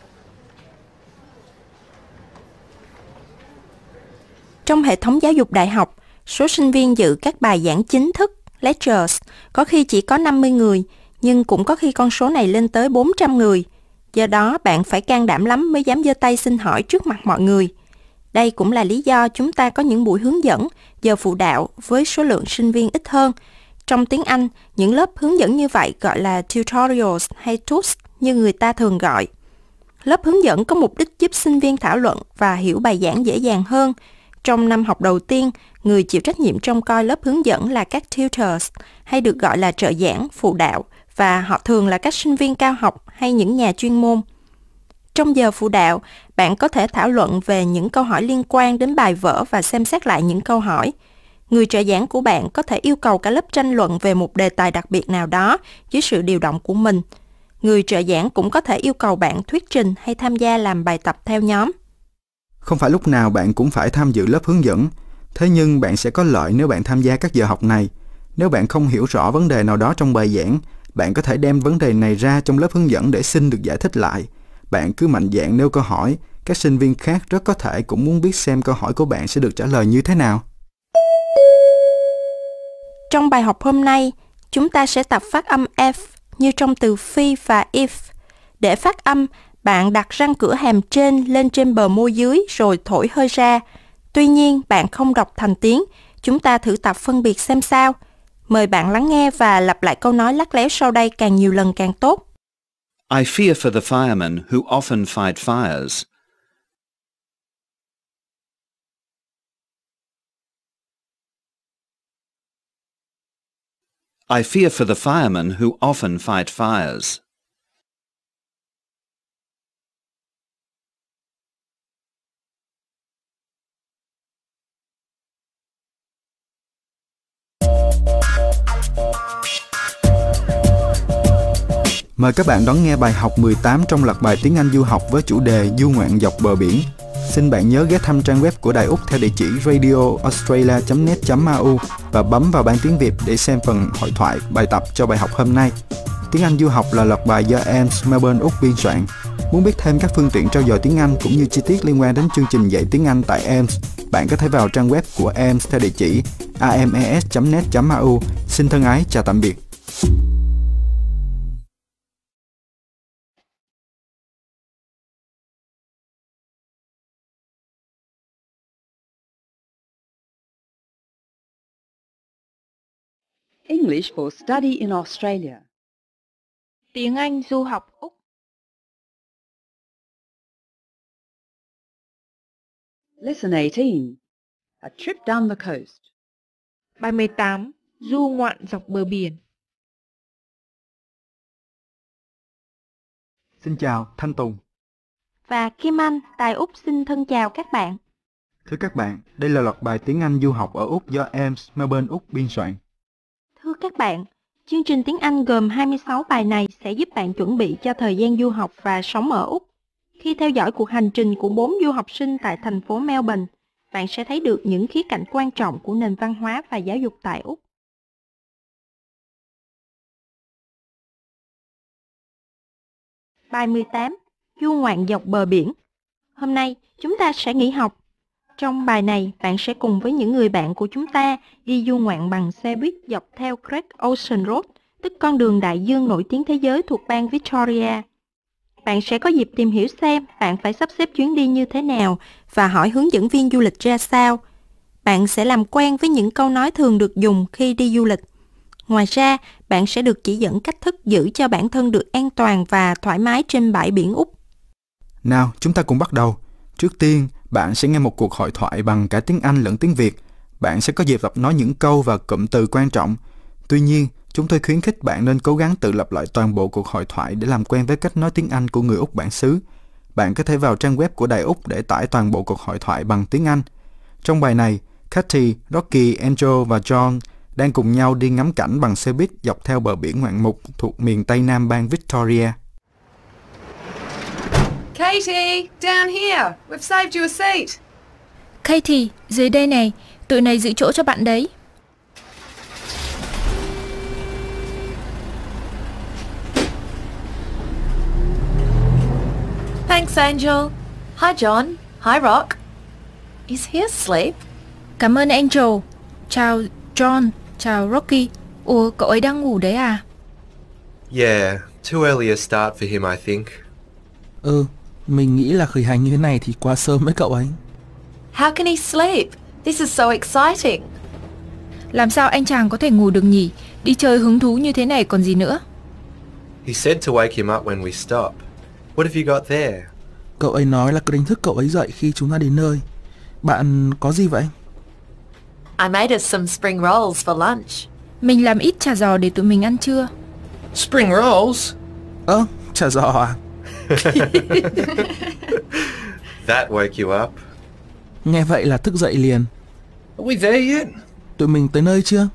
Trong hệ thống giáo dục đại học, số sinh viên dự các bài giảng chính thức, lectures, có khi chỉ có 50 người, nhưng cũng có khi con số này lên tới 400 người. Do đó, bạn phải can đảm lắm mới dám giơ tay xin hỏi trước mặt mọi người. Đây cũng là lý do chúng ta có những buổi hướng dẫn, giờ phụ đạo với số lượng sinh viên ít hơn. Trong tiếng Anh, những lớp hướng dẫn như vậy gọi là tutorials hay TUS như người ta thường gọi. Lớp hướng dẫn có mục đích giúp sinh viên thảo luận và hiểu bài giảng dễ dàng hơn. Trong năm học đầu tiên, người chịu trách nhiệm trông coi lớp hướng dẫn là các tutors, hay được gọi là trợ giảng, phụ đạo, và họ thường là các sinh viên cao học hay những nhà chuyên môn. Trong giờ phụ đạo, bạn có thể thảo luận về những câu hỏi liên quan đến bài vở và xem xét lại những câu hỏi. Người trợ giảng của bạn có thể yêu cầu cả lớp tranh luận về một đề tài đặc biệt nào đó dưới sự điều động của mình. Người trợ giảng cũng có thể yêu cầu bạn thuyết trình hay tham gia làm bài tập theo nhóm. Không phải lúc nào bạn cũng phải tham dự lớp hướng dẫn. Thế nhưng bạn sẽ có lợi nếu bạn tham gia các giờ học này. Nếu bạn không hiểu rõ vấn đề nào đó trong bài giảng, bạn có thể đem vấn đề này ra trong lớp hướng dẫn để xin được giải thích lại. Bạn cứ mạnh dạn nêu câu hỏi, các sinh viên khác rất có thể cũng muốn biết xem câu hỏi của bạn sẽ được trả lời như thế nào. Trong bài học hôm nay, chúng ta sẽ tập phát âm F như trong từ phi và if. Để phát âm, bạn đặt răng cửa hàm trên lên trên bờ môi dưới rồi thổi hơi ra. Tuy nhiên, bạn không đọc thành tiếng. Chúng ta thử tập phân biệt xem sao. Mời bạn lắng nghe và lặp lại câu nói lắt léo sau đây càng nhiều lần càng tốt. I fear for the firemen who often fight fires. I fear for the firemen who often fight fires. Mời các bạn đón nghe bài học 18 trong loạt bài tiếng Anh du học với chủ đề Du ngoạn dọc bờ biển. Xin bạn nhớ ghé thăm trang web của Đài Úc theo địa chỉ radioaustralia.net.au và bấm vào bảng tiếng Việt để xem phần hội thoại bài tập cho bài học hôm nay. Tiếng Anh du học là loạt bài do AMS Melbourne, Úc biên soạn. Muốn biết thêm các phương tiện trau dồi tiếng Anh cũng như chi tiết liên quan đến chương trình dạy tiếng Anh tại AMS, bạn có thể vào trang web của AMS theo địa chỉ ames.net.au. Xin thân ái chào tạm biệt. English for study in Australia. Tiếng Anh du học Úc. Lesson 18. A trip down the coast. Bài 18. Du ngoạn dọc bờ biển. Xin chào, Thanh Tùng. Và Kim Anh, Tài Úc xin thân chào các bạn. Thưa các bạn, đây là loạt bài tiếng Anh du học ở Úc do AIMS Melbourne, Úc biên soạn. Thưa các bạn, chương trình tiếng Anh gồm 26 bài này sẽ giúp bạn chuẩn bị cho thời gian du học và sống ở Úc. Khi theo dõi cuộc hành trình của 4 du học sinh tại thành phố Melbourne, bạn sẽ thấy được những khía cạnh quan trọng của nền văn hóa và giáo dục tại Úc. Bài 18. Du ngoạn dọc bờ biển. Hôm nay, chúng ta sẽ nghỉ học. Trong bài này, bạn sẽ cùng với những người bạn của chúng ta đi du ngoạn bằng xe buýt dọc theo Great Ocean Road, tức con đường đại dương nổi tiếng thế giới thuộc bang Victoria. Bạn sẽ có dịp tìm hiểu xem bạn phải sắp xếp chuyến đi như thế nào và hỏi hướng dẫn viên du lịch ra sao. Bạn sẽ làm quen với những câu nói thường được dùng khi đi du lịch. Ngoài ra, bạn sẽ được chỉ dẫn cách thức giữ cho bản thân được an toàn và thoải mái trên bãi biển Úc. Nào, chúng ta cùng bắt đầu. Trước tiên, bạn sẽ nghe một cuộc hội thoại bằng cả tiếng Anh lẫn tiếng Việt. Bạn sẽ có dịp tập nói những câu và cụm từ quan trọng. Tuy nhiên, chúng tôi khuyến khích bạn nên cố gắng tự lặp lại toàn bộ cuộc hội thoại để làm quen với cách nói tiếng Anh của người Úc bản xứ. Bạn có thể vào trang web của Đài Úc để tải toàn bộ cuộc hội thoại bằng tiếng Anh. Trong bài này, Katie, Rocky, Angel và John đang cùng nhau đi ngắm cảnh bằng xe buýt dọc theo bờ biển ngoạn mục thuộc miền Tây Nam bang Victoria. Katie, down here. We've saved you a seat. Katie, dưới đây này, tụi này giữ chỗ cho bạn đấy. Thanks, Angel. Hi, John. Hi, Rock. Is he asleep? Cảm ơn Angel. Chào John, chào Rocky. Ủa, cậu ấy đang ngủ đấy à? Yeah, too early a start for him, I think. Mình nghĩ là khởi hành như thế này thì quá sớm với cậu ấy. How can he sleep? This is so exciting. Làm sao anh chàng có thể ngủ được nhỉ? Đi chơi hứng thú như thế này còn gì nữa? He said to wake him up when we stop. What have you got there? Cậu ấy nói là cứ đánh thức cậu ấy dậy khi chúng ta đến nơi. Bạn có gì vậy? I made us some spring rolls for lunch. Mình làm ít chả giò để tụi mình ăn trưa. Spring rolls? Chả giò à? That woke you up? Nghe vậy là thức dậy liền. Are we there yet? Tụi mình tới nơi chưa?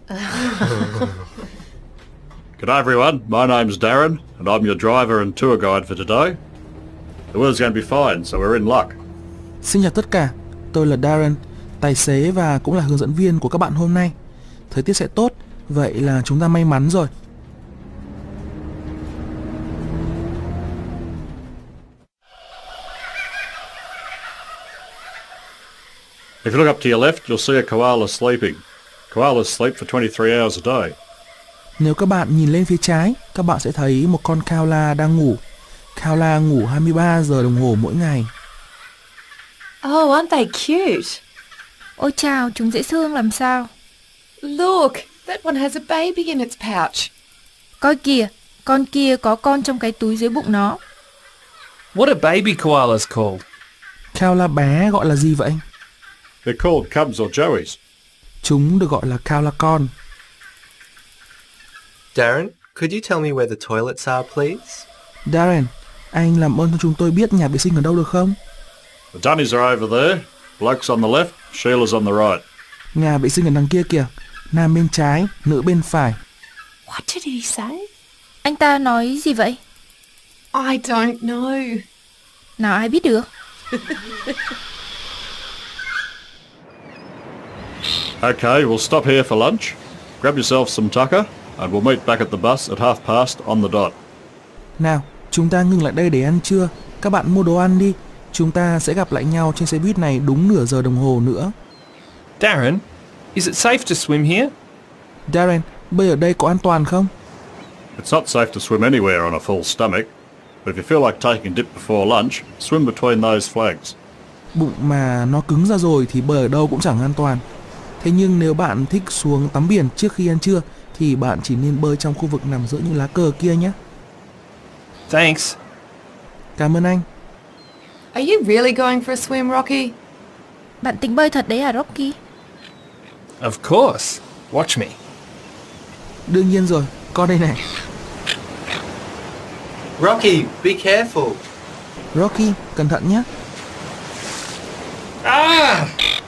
Good day everyone, my name's Darren and I'm your driver and tour guide for today. The weather's going to be fine, so we're in luck. Xin chào tất cả, tôi là Darren, tài xế và cũng là hướng dẫn viên của các bạn hôm nay. Thời tiết sẽ tốt, vậy là chúng ta may mắn rồi. If you look up to your left, you'll see a koala sleeping. Koalas sleep for 23 hours a day. Nếu các bạn nhìn lên phía trái, các bạn sẽ thấy một con koala đang ngủ. Koala ngủ 23 giờ đồng hồ mỗi ngày. Oh, aren't they cute? Ôi chào, chúng dễ thương làm sao. Look, that one has a baby in its pouch. Coi kìa, con kia có con trong cái túi dưới bụng nó. What are baby koalas called? Koala bé gọi là gì vậy? They're called cubs or joeys. Chúng được gọi là koala con. Darren, could you tell me where the toilets are, please? Darren, anh làm ơn cho chúng tôi biết nhà vệ sinh ở đâu được không? The dunnies are over there. Bloke's on the left, Sheila's on the right. Nhà vệ sinh ở đằng kia kìa. Nam bên trái, nữ bên phải. What did he say? Anh ta nói gì vậy? I don't know. Nào ai biết được? Okay, we'll stop here for lunch. Grab yourself some tucker and we'll meet back at the bus at past on the dot. Nào, chúng ta ngừng lại đây để ăn trưa. Các bạn mua đồ ăn đi. Chúng ta sẽ gặp lại nhau trên xe buýt này đúng nửa giờ đồng hồ nữa. Darren, is it safe to swim here? Darren, bơi ở đây có an toàn không? It's not safe to swim anywhere on a full stomach, but if you feel like taking a dip before lunch, swim between those flags. Bụng mà nó cứng ra rồi thì bơi ở đâu cũng chẳng an toàn. Thế nhưng nếu bạn thích xuống tắm biển trước khi ăn trưa thì bạn chỉ nên bơi trong khu vực nằm giữa những lá cờ kia nhé. Thanks. Cảm ơn anh. Are you really going for a swim, Rocky? Bạn tính bơi thật đấy à Rocky? Of course. Watch me. Đương nhiên rồi, con đây này. Rocky, be careful. Rocky, cẩn thận nhé. Ah!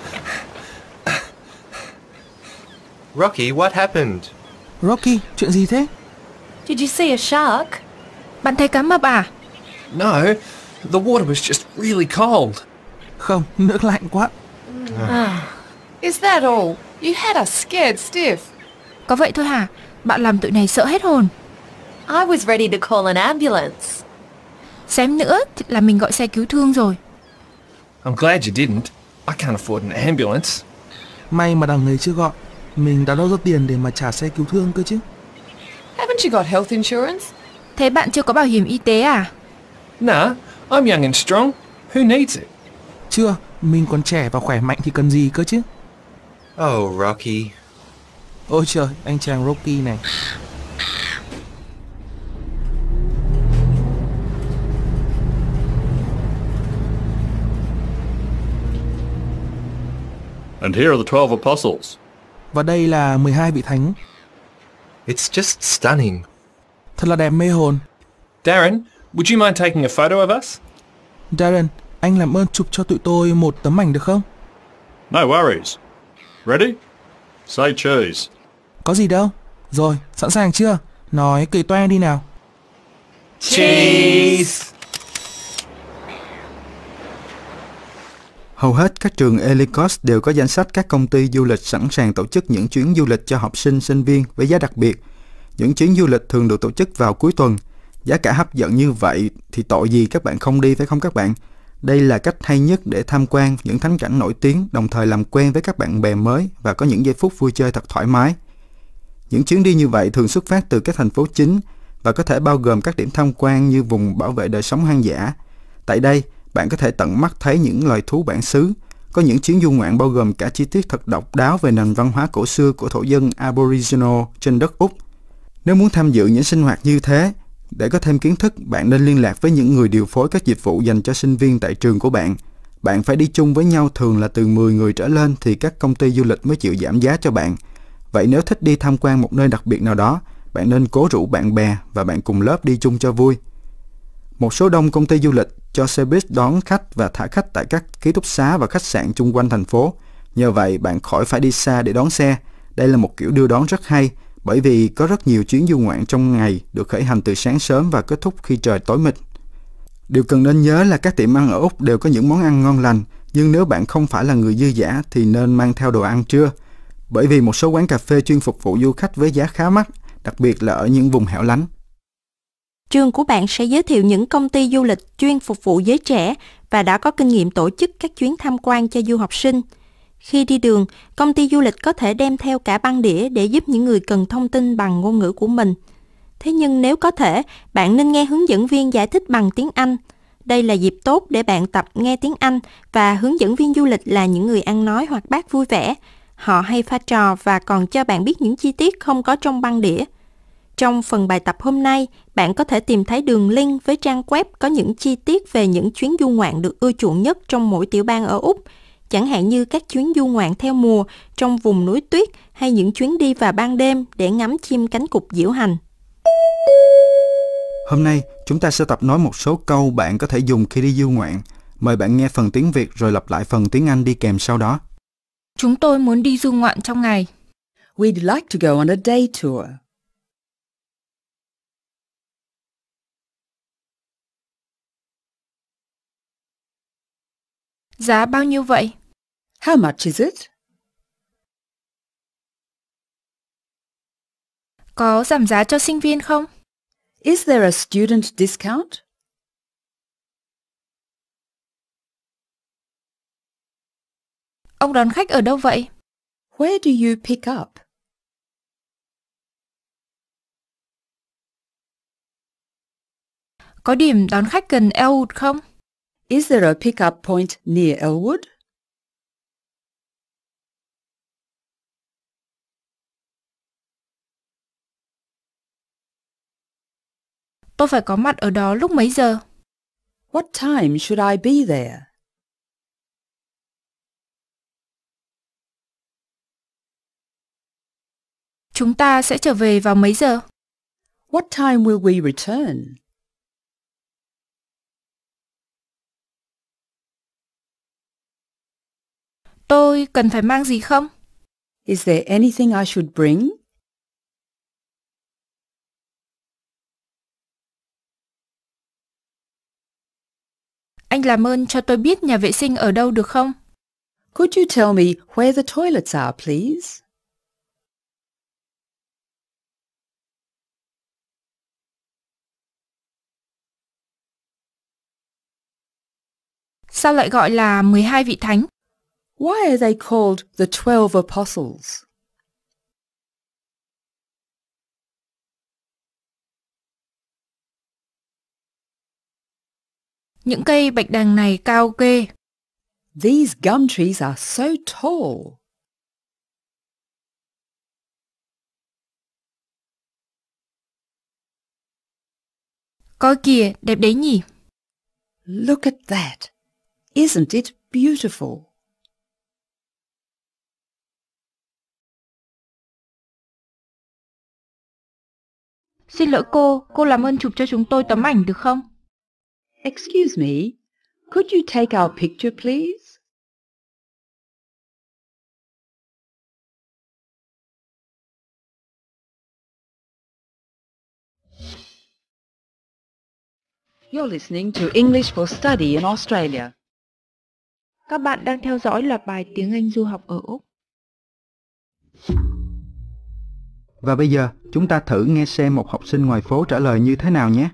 Rocky, what happened? Rocky, chuyện gì thế? Did you see a shark? Bạn thấy cá mập à? No, the water was just really cold. Không, nước lạnh quá. Is that all? You had us scared stiff. Có vậy thôi hả? Bạn làm tụi này sợ hết hồn. I was ready to call an ambulance. Xém nữa thì là mình gọi xe cứu thương rồi. I'm glad you didn't. I can't afford an ambulance. May mà đằng người chưa gọi. Mình đã đâu ra tiền để mà trả xe cứu thương cơ chứ. Haven't you got health insurance? Thế bạn chưa có bảo hiểm y tế à? Nah, I'm young and strong. Who needs it? Chưa, mình còn trẻ và khỏe mạnh thì cần gì cơ chứ. Oh, Rocky. Ôi trời, anh chàng Rocky này. And here are the 12 apostles. Và đây là 12 vị thánh. It's just stunning. Thật là đẹp mê hồn. Darren, would you mind taking a photo of us? Darren, anh làm ơn chụp cho tụi tôi một tấm ảnh được không? No worries. Ready? Say cheese. Có gì đâu. Rồi, sẵn sàng chưa? Nói cười toe đi nào. Cheese! Hầu hết các trường Ellicott đều có danh sách các công ty du lịch sẵn sàng tổ chức những chuyến du lịch cho học sinh, sinh viên với giá đặc biệt. Những chuyến du lịch thường được tổ chức vào cuối tuần. Giá cả hấp dẫn như vậy thì tội gì các bạn không đi, phải không các bạn? Đây là cách hay nhất để tham quan những thắng cảnh nổi tiếng, đồng thời làm quen với các bạn bè mới và có những giây phút vui chơi thật thoải mái. Những chuyến đi như vậy thường xuất phát từ các thành phố chính và có thể bao gồm các điểm tham quan như vùng bảo vệ đời sống hoang dã. Tại đây, bạn có thể tận mắt thấy những loài thú bản xứ. Có những chuyến du ngoạn bao gồm cả chi tiết thật độc đáo về nền văn hóa cổ xưa của thổ dân Aboriginal trên đất Úc. Nếu muốn tham dự những sinh hoạt như thế, để có thêm kiến thức, bạn nên liên lạc với những người điều phối các dịch vụ dành cho sinh viên tại trường của bạn. Bạn phải đi chung với nhau, thường là từ 10 người trở lên thì các công ty du lịch mới chịu giảm giá cho bạn. Vậy nếu thích đi tham quan một nơi đặc biệt nào đó, bạn nên cố rủ bạn bè và bạn cùng lớp đi chung cho vui. Một số đông công ty du lịch cho xe buýt đón khách và thả khách tại các ký túc xá và khách sạn chung quanh thành phố. Nhờ vậy, bạn khỏi phải đi xa để đón xe. Đây là một kiểu đưa đón rất hay, bởi vì có rất nhiều chuyến du ngoạn trong ngày được khởi hành từ sáng sớm và kết thúc khi trời tối mịt. Điều cần nên nhớ là các tiệm ăn ở Úc đều có những món ăn ngon lành, nhưng nếu bạn không phải là người dư dả thì nên mang theo đồ ăn trưa. Bởi vì một số quán cà phê chuyên phục vụ du khách với giá khá mắc, đặc biệt là ở những vùng hẻo lánh. Trường của bạn sẽ giới thiệu những công ty du lịch chuyên phục vụ giới trẻ và đã có kinh nghiệm tổ chức các chuyến tham quan cho du học sinh. Khi đi đường, công ty du lịch có thể đem theo cả băng đĩa để giúp những người cần thông tin bằng ngôn ngữ của mình. Thế nhưng nếu có thể, bạn nên nghe hướng dẫn viên giải thích bằng tiếng Anh. Đây là dịp tốt để bạn tập nghe tiếng Anh và hướng dẫn viên du lịch là những người ăn nói hoạt bát vui vẻ. Họ hay pha trò và còn cho bạn biết những chi tiết không có trong băng đĩa. Trong phần bài tập hôm nay, bạn có thể tìm thấy đường link với trang web có những chi tiết về những chuyến du ngoạn được ưa chuộng nhất trong mỗi tiểu bang ở Úc, chẳng hạn như các chuyến du ngoạn theo mùa trong vùng núi tuyết hay những chuyến đi vào ban đêm để ngắm chim cánh cụt diễu hành. Hôm nay, chúng ta sẽ tập nói một số câu bạn có thể dùng khi đi du ngoạn. Mời bạn nghe phần tiếng Việt rồi lặp lại phần tiếng Anh đi kèm sau đó. Chúng tôi muốn đi du ngoạn trong ngày. We'd like to go on a day tour. Giá bao nhiêu vậy? How much is it? Có giảm giá cho sinh viên không? Is there a student discount? Ông đón khách ở đâu vậy? Where do you pick up? Có điểm đón khách gần Elwood không? Is there a pick-up point near Elwood? Tôi phải có mặt ở đó lúc mấy giờ? What time should I be there? Chúng ta sẽ trở về vào mấy giờ? What time will we return? Tôi cần phải mang gì không? Is there anything I should bring? Anh làm ơn cho tôi biết nhà vệ sinh ở đâu được không? Could you tell me where the toilets are, please? Sao lại gọi là 12 vị thánh? Why are they called the 12 apostles? Những cây bạch đàn này cao ghê. These gum trees are so tall. Coi kìa, đẹp đấy nhỉ? Look at that. Isn't it beautiful? Xin lỗi cô làm ơn chụp cho chúng tôi tấm ảnh được không? Excuse me, could you take our picture, please? You're listening to English for Study in Australia. Các bạn đang theo dõi loạt bài tiếng Anh du học ở Úc. Và bây giờ, chúng ta thử nghe xem một học sinh ngoài phố trả lời như thế nào nhé.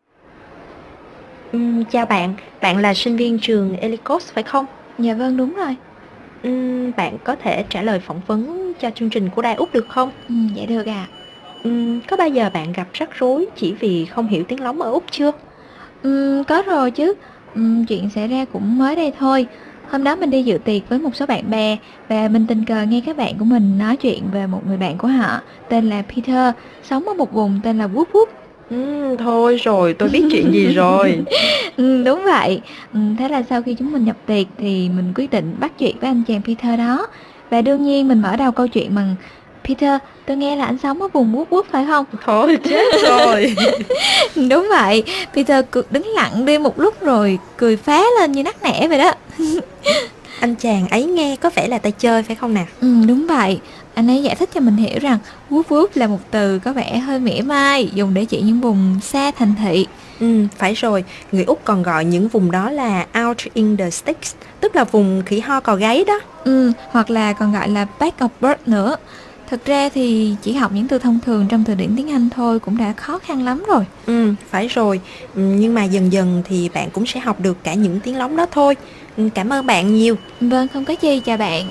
Chào bạn là sinh viên trường Ellicott phải không? Dạ vâng, đúng rồi. Bạn có thể trả lời phỏng vấn cho chương trình của Đài Úc được không? Dạ được ạ. Có bao giờ bạn gặp rắc rối chỉ vì không hiểu tiếng lóng ở Úc chưa? Có rồi chứ. Chuyện xảy ra cũng mới đây thôi. Hôm đó mình đi dự tiệc với một số bạn bè và mình tình cờ nghe các bạn của mình nói chuyện về một người bạn của họ tên là Peter, sống ở một vùng tên là Whoop Whoop. Thôi rồi, tôi biết chuyện gì rồi. Đúng vậy. Thế là sau khi chúng mình nhập tiệc thì mình quyết định bắt chuyện với anh chàng Peter đó. Và đương nhiên mình mở đầu câu chuyện bằng: Peter, tôi nghe là anh sống ở vùng Whoop Whoop phải không? Thôi chết rồi. Đúng vậy. Peter đứng lặng đi một lúc rồi cười phá lên như nắc nẻ vậy đó. Anh chàng ấy nghe có vẻ là tay chơi phải không nào? Đúng vậy. Anh ấy giải thích cho mình hiểu rằng Whoop Whoop là một từ có vẻ hơi mỉa mai, dùng để chỉ những vùng xa thành thị. Phải rồi, người Úc còn gọi những vùng đó là out in the sticks, tức là vùng khỉ ho cò gáy đó. Hoặc là còn gọi là back of bird nữa. Thực ra thì chỉ học những từ thông thường trong từ điển tiếng Anh thôi cũng đã khó khăn lắm rồi. Phải rồi, nhưng mà dần dần thì bạn cũng sẽ học được cả những tiếng lóng đó thôi. Cảm ơn bạn nhiều. Vâng, không có gì, chào bạn.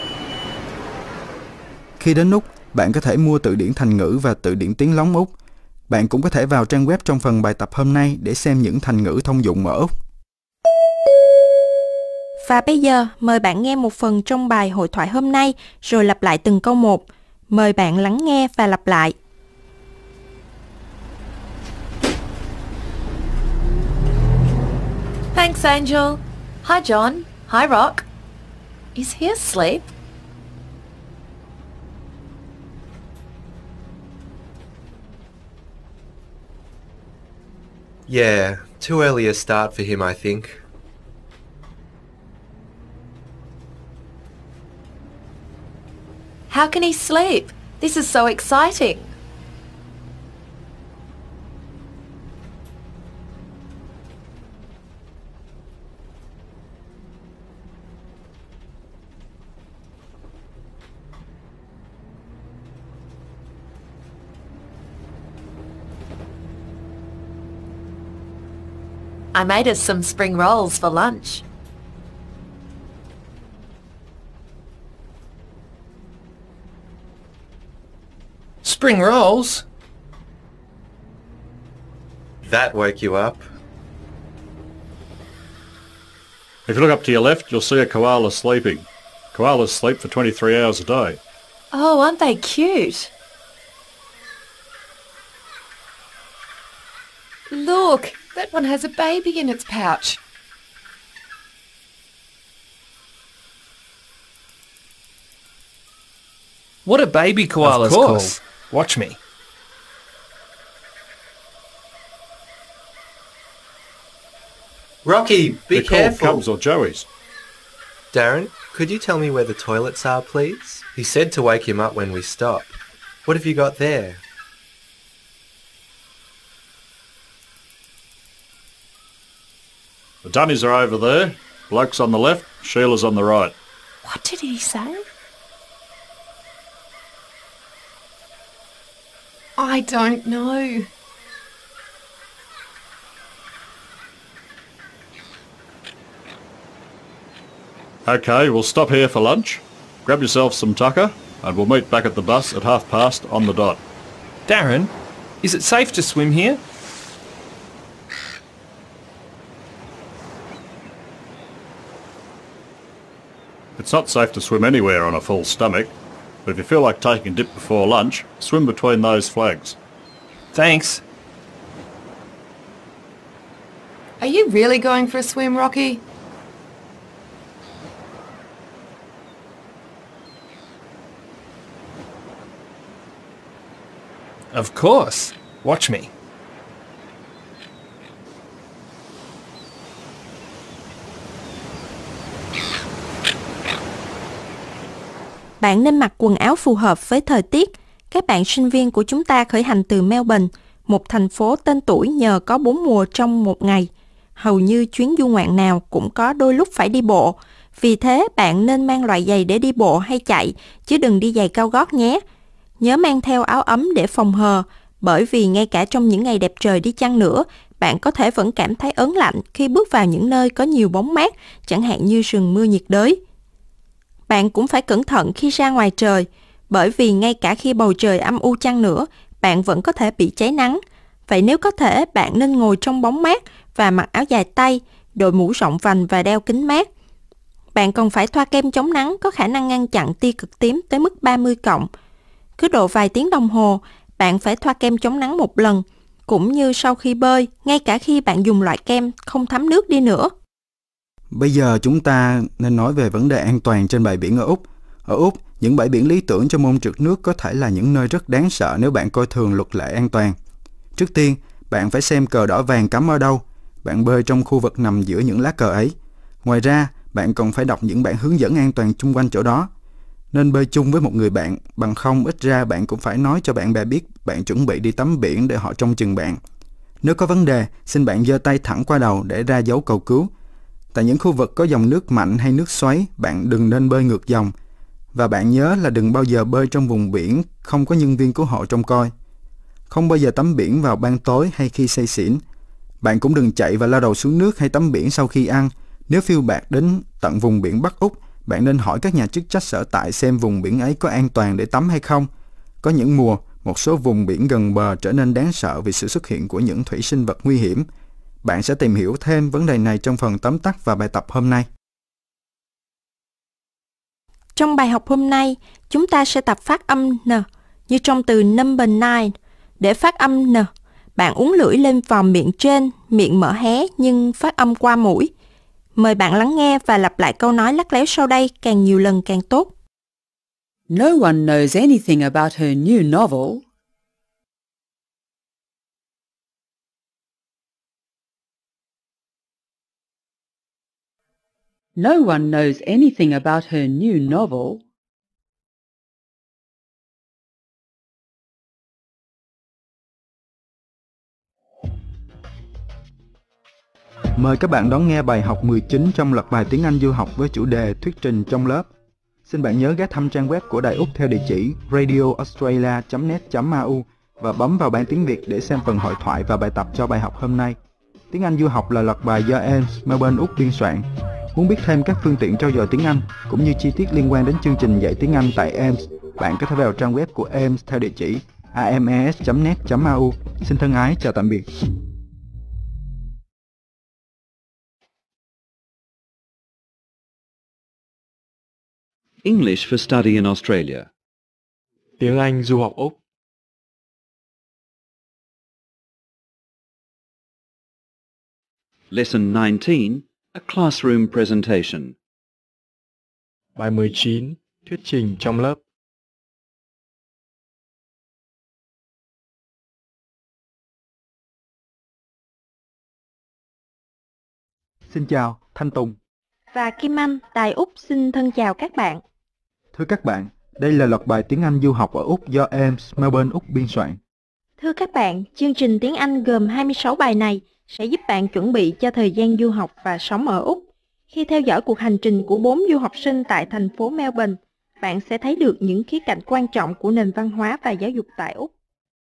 Khi đến Úc, bạn có thể mua từ điển thành ngữ và từ điển tiếng lóng Úc. Bạn cũng có thể vào trang web trong phần bài tập hôm nay để xem những thành ngữ thông dụng ở Úc. Và bây giờ, mời bạn nghe một phần trong bài hội thoại hôm nay, rồi lặp lại từng câu một. Mời bạn lắng nghe và lặp lại. Thanks, Angel. Hi, John. Hi, Rock. Is he asleep? Yeah, too early a start for him, I think. How can he sleep? This is so exciting. I made us some spring rolls for lunch. Spring rolls? That woke you up? If you look up to your left, you'll see a koala sleeping. Koalas sleep for 23 hours a day. Oh, aren't they cute? Look, that one has a baby in its pouch. What are baby koalas called? Watch me. Rocky, be They're called careful. cubs or joeys. Darren, could you tell me where the toilets are, please? He said to wake him up when we stop. What have you got there? The dunnies are over there. Bloke's on the left, Sheila's on the right. What did he say? I don't know. Okay, we'll stop here for lunch. Grab yourself some tucker, and we'll meet back at the bus at past on the dot. Darren, is it safe to swim here? It's not safe to swim anywhere on a full stomach, but if you feel like taking a dip before lunch, swim between those flags. Thanks. Are you really going for a swim, Rocky? Of course. Watch me. Bạn nên mặc quần áo phù hợp với thời tiết. Các bạn sinh viên của chúng ta khởi hành từ Melbourne, một thành phố tên tuổi nhờ có 4 mùa trong một ngày. Hầu như chuyến du ngoạn nào cũng có đôi lúc phải đi bộ. Vì thế, bạn nên mang loại giày để đi bộ hay chạy, chứ đừng đi giày cao gót nhé. Nhớ mang theo áo ấm để phòng hờ, bởi vì ngay cả trong những ngày đẹp trời đi chăng nữa, bạn có thể vẫn cảm thấy ớn lạnh khi bước vào những nơi có nhiều bóng mát, chẳng hạn như rừng mưa nhiệt đới. Bạn cũng phải cẩn thận khi ra ngoài trời, bởi vì ngay cả khi bầu trời âm u chăng nữa, bạn vẫn có thể bị cháy nắng. Vậy nếu có thể, bạn nên ngồi trong bóng mát và mặc áo dài tay, đội mũ rộng vành và đeo kính mát. Bạn còn phải thoa kem chống nắng có khả năng ngăn chặn tia cực tím tới mức 30+. Cứ độ vài tiếng đồng hồ, bạn phải thoa kem chống nắng một lần, cũng như sau khi bơi, ngay cả khi bạn dùng loại kem không thấm nước đi nữa. Bây giờ chúng ta nên nói về vấn đề an toàn trên bãi biển ở Úc. Ở Úc, những bãi biển lý tưởng cho môn trượt nước có thể là những nơi rất đáng sợ nếu bạn coi thường luật lệ an toàn. Trước tiên, bạn phải xem cờ đỏ vàng cắm ở đâu. Bạn bơi trong khu vực nằm giữa những lá cờ ấy. Ngoài ra, bạn còn phải đọc những bản hướng dẫn an toàn chung quanh chỗ đó. Nên bơi chung với một người bạn, bằng không ít ra bạn cũng phải nói cho bạn bè biết bạn chuẩn bị đi tắm biển để họ trông chừng bạn. Nếu có vấn đề, xin bạn giơ tay thẳng qua đầu để ra dấu cầu cứu. Tại những khu vực có dòng nước mạnh hay nước xoáy, bạn đừng nên bơi ngược dòng. Và bạn nhớ là đừng bao giờ bơi trong vùng biển không có nhân viên cứu hộ trông coi. Không bao giờ tắm biển vào ban tối hay khi say xỉn. Bạn cũng đừng chạy và lao đầu xuống nước hay tắm biển sau khi ăn. Nếu phiêu bạt đến tận vùng biển Bắc Úc, bạn nên hỏi các nhà chức trách sở tại xem vùng biển ấy có an toàn để tắm hay không. Có những mùa, một số vùng biển gần bờ trở nên đáng sợ vì sự xuất hiện của những thủy sinh vật nguy hiểm. Bạn sẽ tìm hiểu thêm vấn đề này trong phần tóm tắt và bài tập hôm nay. Trong bài học hôm nay, chúng ta sẽ tập phát âm N, như trong từ number 9. Để phát âm N, bạn uốn lưỡi lên vòm miệng trên, miệng mở hé nhưng phát âm qua mũi. Mời bạn lắng nghe và lặp lại câu nói lắt léo sau đây càng nhiều lần càng tốt. No one knows anything about her new novel. No one knows anything about her new novel. Mời các bạn đón nghe bài học 19 trong loạt bài tiếng Anh du học với chủ đề thuyết trình trong lớp. Xin bạn nhớ ghé thăm trang web của Đài Úc theo địa chỉ radioaustralia.net.au và bấm vào bảng tiếng Việt để xem phần hội thoại và bài tập cho bài học hôm nay. Tiếng Anh du học là loạt bài do AIMS Melbourne, Úc biên soạn. Muốn biết thêm các phương tiện trau dồi tiếng Anh cũng như chi tiết liên quan đến chương trình dạy tiếng Anh tại AIMS, bạn có thể vào trang web của AIMS theo địa chỉ ames.net.au. Xin thân ái chào tạm biệt. English for study in Australia. Tiếng Anh du học Úc. Lesson 19, a classroom presentation. Bài 19, thuyết trình trong lớp. Xin chào, Thanh Tùng. Và Kim Anh, Đài Úc xin thân chào các bạn. Thưa các bạn, đây là loạt bài tiếng Anh du học ở Úc do AIMS Melbourne, Úc biên soạn. Thưa các bạn, chương trình tiếng Anh gồm 26 bài này sẽ giúp bạn chuẩn bị cho thời gian du học và sống ở Úc. Khi theo dõi cuộc hành trình của 4 du học sinh tại thành phố Melbourne, bạn sẽ thấy được những khía cạnh quan trọng của nền văn hóa và giáo dục tại Úc.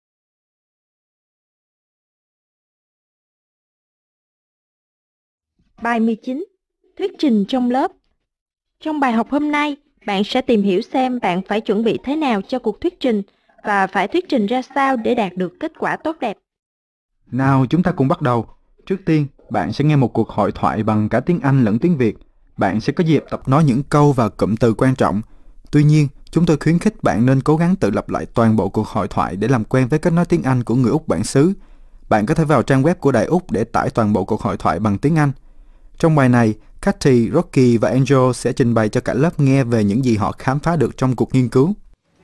Bài 19. Thuyết trình trong lớp. Trong bài học hôm nay, bạn sẽ tìm hiểu xem bạn phải chuẩn bị thế nào cho cuộc thuyết trình và phải thuyết trình ra sao để đạt được kết quả tốt đẹp. Nào, chúng ta cùng bắt đầu. Trước tiên, bạn sẽ nghe một cuộc hội thoại bằng cả tiếng Anh lẫn tiếng Việt. Bạn sẽ có dịp tập nói những câu và cụm từ quan trọng. Tuy nhiên, chúng tôi khuyến khích bạn nên cố gắng tự lặp lại toàn bộ cuộc hội thoại để làm quen với cách nói tiếng Anh của người Úc bản xứ. Bạn có thể vào trang web của Đài Úc để tải toàn bộ cuộc hội thoại bằng tiếng Anh. Trong bài này, Cathy, Rocky và Angel sẽ trình bày cho cả lớp nghe về những gì họ khám phá được trong cuộc nghiên cứu.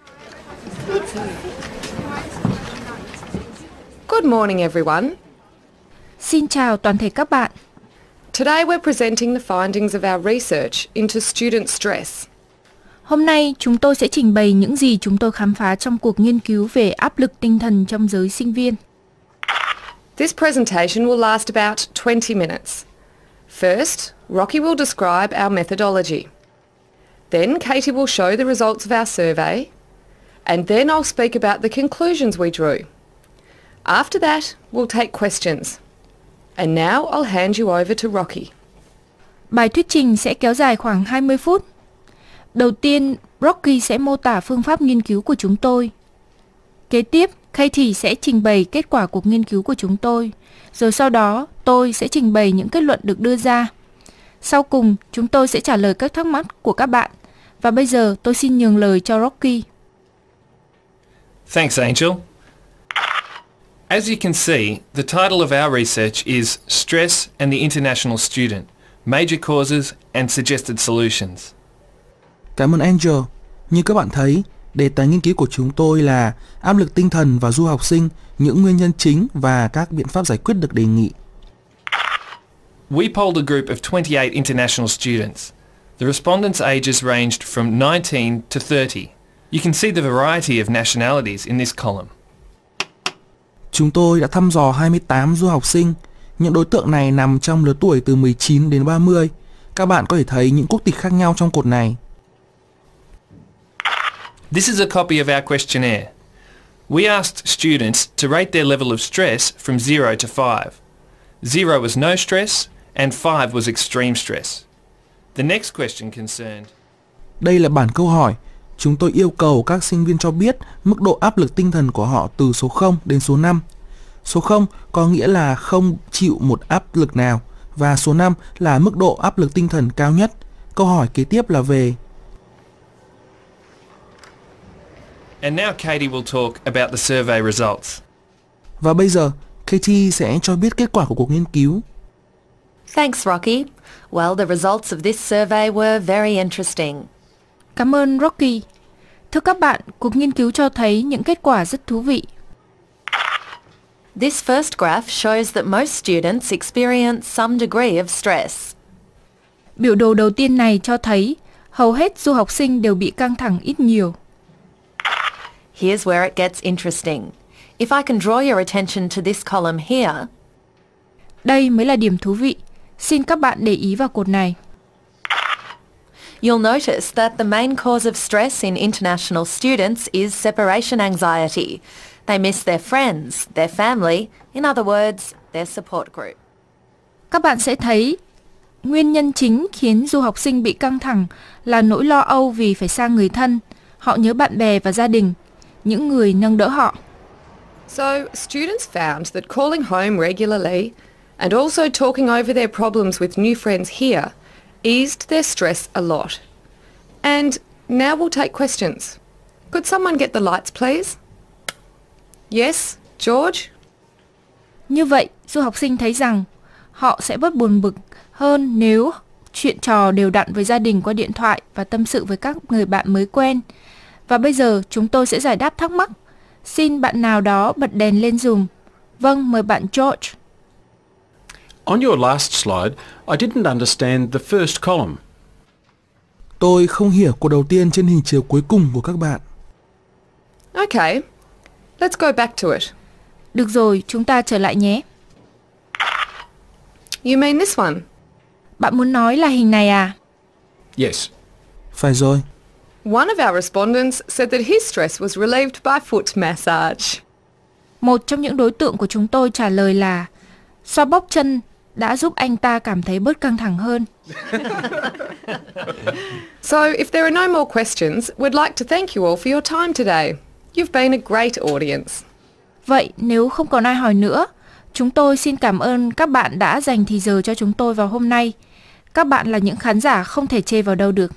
Good morning, everyone. Xin chào toàn thể các bạn. Today we're presenting the findings of our research into student stress. Hôm nay chúng tôi sẽ trình bày những gì chúng tôi khám phá trong cuộc nghiên cứu về áp lực tinh thần trong giới sinh viên. This presentation will last about 20 minutes. First, Rocky will describe our methodology. Then Katie will show the results of our survey. And then I'll speak about the conclusions we drew. After that, we'll take questions. And now I'll hand you over to Rocky. Bài thuyết trình sẽ kéo dài khoảng 20 phút. Đầu tiên, Rocky sẽ mô tả phương pháp nghiên cứu của chúng tôi. Kế tiếp, Katie sẽ trình bày kết quả cuộc nghiên cứu của chúng tôi. Rồi sau đó, tôi sẽ trình bày những kết luận được đưa ra. Sau cùng, chúng tôi sẽ trả lời các thắc mắc của các bạn. Và bây giờ, tôi xin nhường lời cho Rocky. Thanks, Angel. As you can see, the title of our research is Stress and the International Student, Major Causes and Suggested Solutions. Cảm ơn Angel. Như các bạn thấy, đề tài nghiên cứu của chúng tôi là áp lực tinh thần và du học sinh, những nguyên nhân chính và các biện pháp giải quyết được đề nghị. We polled a group of 28 international students. The respondents' ages ranged from 19 to 30. You can see the variety of nationalities in this column. Chúng tôi đã thăm dò 28 du học sinh. Những đối tượng này nằm trong lứa tuổi từ 19 đến 30. Các bạn có thể thấy những quốc tịch khác nhau trong cột này. This is a copy of our questionnaire. We asked students to rate their level of stress from 0 to 5. 0 was no stress and 5 was extreme stress. The next question concerned. Đây là bản câu hỏi. Chúng tôi yêu cầu các sinh viên cho biết mức độ áp lực tinh thần của họ từ số 0 đến số 5. Số 0 có nghĩa là không chịu một áp lực nào và số 5 là mức độ áp lực tinh thần cao nhất. Câu hỏi kế tiếp là về. And now Katie will talk about the survey results. Và bây giờ, Katie sẽ cho biết kết quả của cuộc nghiên cứu. Thanks, Rocky. Well, the results of this survey were very interesting. Cảm ơn Rocky. Thưa các bạn, cuộc nghiên cứu cho thấy những kết quả rất thú vị. This first graph shows that most students experience some degree of stress. Biểu đồ đầu tiên này cho thấy hầu hết du học sinh đều bị căng thẳng ít nhiều. Here's where it gets interesting. If I can draw your attention to this column here. Đây mới là điểm thú vị. Xin các bạn để ý vào cột này. You'll notice that the main cause of stress in international students is separation anxiety. They miss their friends, their family, in other words, their support group. Các bạn sẽ thấy nguyên nhân chính khiến du học sinh bị căng thẳng là nỗi lo âu vì phải xa người thân. Họ nhớ bạn bè và gia đình, những người nâng đỡ họ. So, students found that calling home regularly and also talking over their problems with new friends here eased their stress a lot. And now we'll take questions. Could someone get the lights, please? Yes, George? Như vậy, du học sinh thấy rằng họ sẽ bớt buồn bực hơn nếu chuyện trò đều đặn với gia đình qua điện thoại và tâm sự với các người bạn mới quen. Và bây giờ chúng tôi sẽ giải đáp thắc mắc. Xin bạn nào đó bật đèn lên dùm. Vâng, mời bạn George. On your last slide, I didn't understand the first column. Tôi không hiểu cột đầu tiên trên hình chiếu cuối cùng của các bạn. Okay, let's go back to it. Được rồi, chúng ta trở lại nhé. You mean this one? Bạn muốn nói là hình này à? Yes. Phải rồi. One of our respondents said that his stress was relieved by foot massage. Một trong những đối tượng của chúng tôi trả lời là xoa bóp chân đã giúp anh ta cảm thấy bớt căng thẳng hơn. So, if there are no more questions, we'd like to thank you all for your time today. You've been a great audience. Vậy nếu không còn ai hỏi nữa, chúng tôi xin cảm ơn các bạn đã dành thời giờ cho chúng tôi vào hôm nay. Các bạn là những khán giả không thể chê vào đâu được.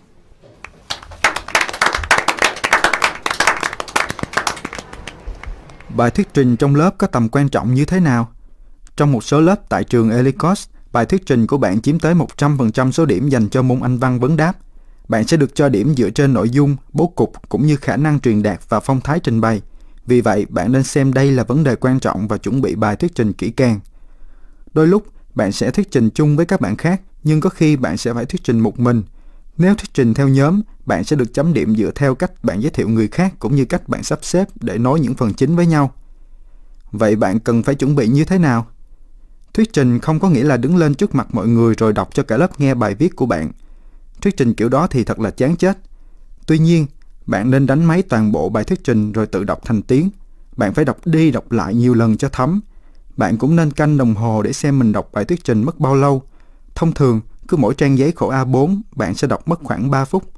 Bài thuyết trình trong lớp có tầm quan trọng như thế nào? Trong một số lớp tại trường Ellicott, bài thuyết trình của bạn chiếm tới 100% số điểm dành cho môn Anh văn vấn đáp. Bạn sẽ được cho điểm dựa trên nội dung, bố cục cũng như khả năng truyền đạt và phong thái trình bày. Vì vậy, bạn nên xem đây là vấn đề quan trọng và chuẩn bị bài thuyết trình kỹ càng. Đôi lúc, bạn sẽ thuyết trình chung với các bạn khác, nhưng có khi bạn sẽ phải thuyết trình một mình. Nếu thuyết trình theo nhóm, bạn sẽ được chấm điểm dựa theo cách bạn giới thiệu người khác cũng như cách bạn sắp xếp để nối những phần chính với nhau. Vậy bạn cần phải chuẩn bị như thế nào? Thuyết trình không có nghĩa là đứng lên trước mặt mọi người rồi đọc cho cả lớp nghe bài viết của bạn. Thuyết trình kiểu đó thì thật là chán chết. Tuy nhiên, bạn nên đánh máy toàn bộ bài thuyết trình rồi tự đọc thành tiếng. Bạn phải đọc đi đọc lại nhiều lần cho thấm. Bạn cũng nên canh đồng hồ để xem mình đọc bài thuyết trình mất bao lâu. Thông thường, cứ mỗi trang giấy khổ A4, bạn sẽ đọc mất khoảng 3 phút.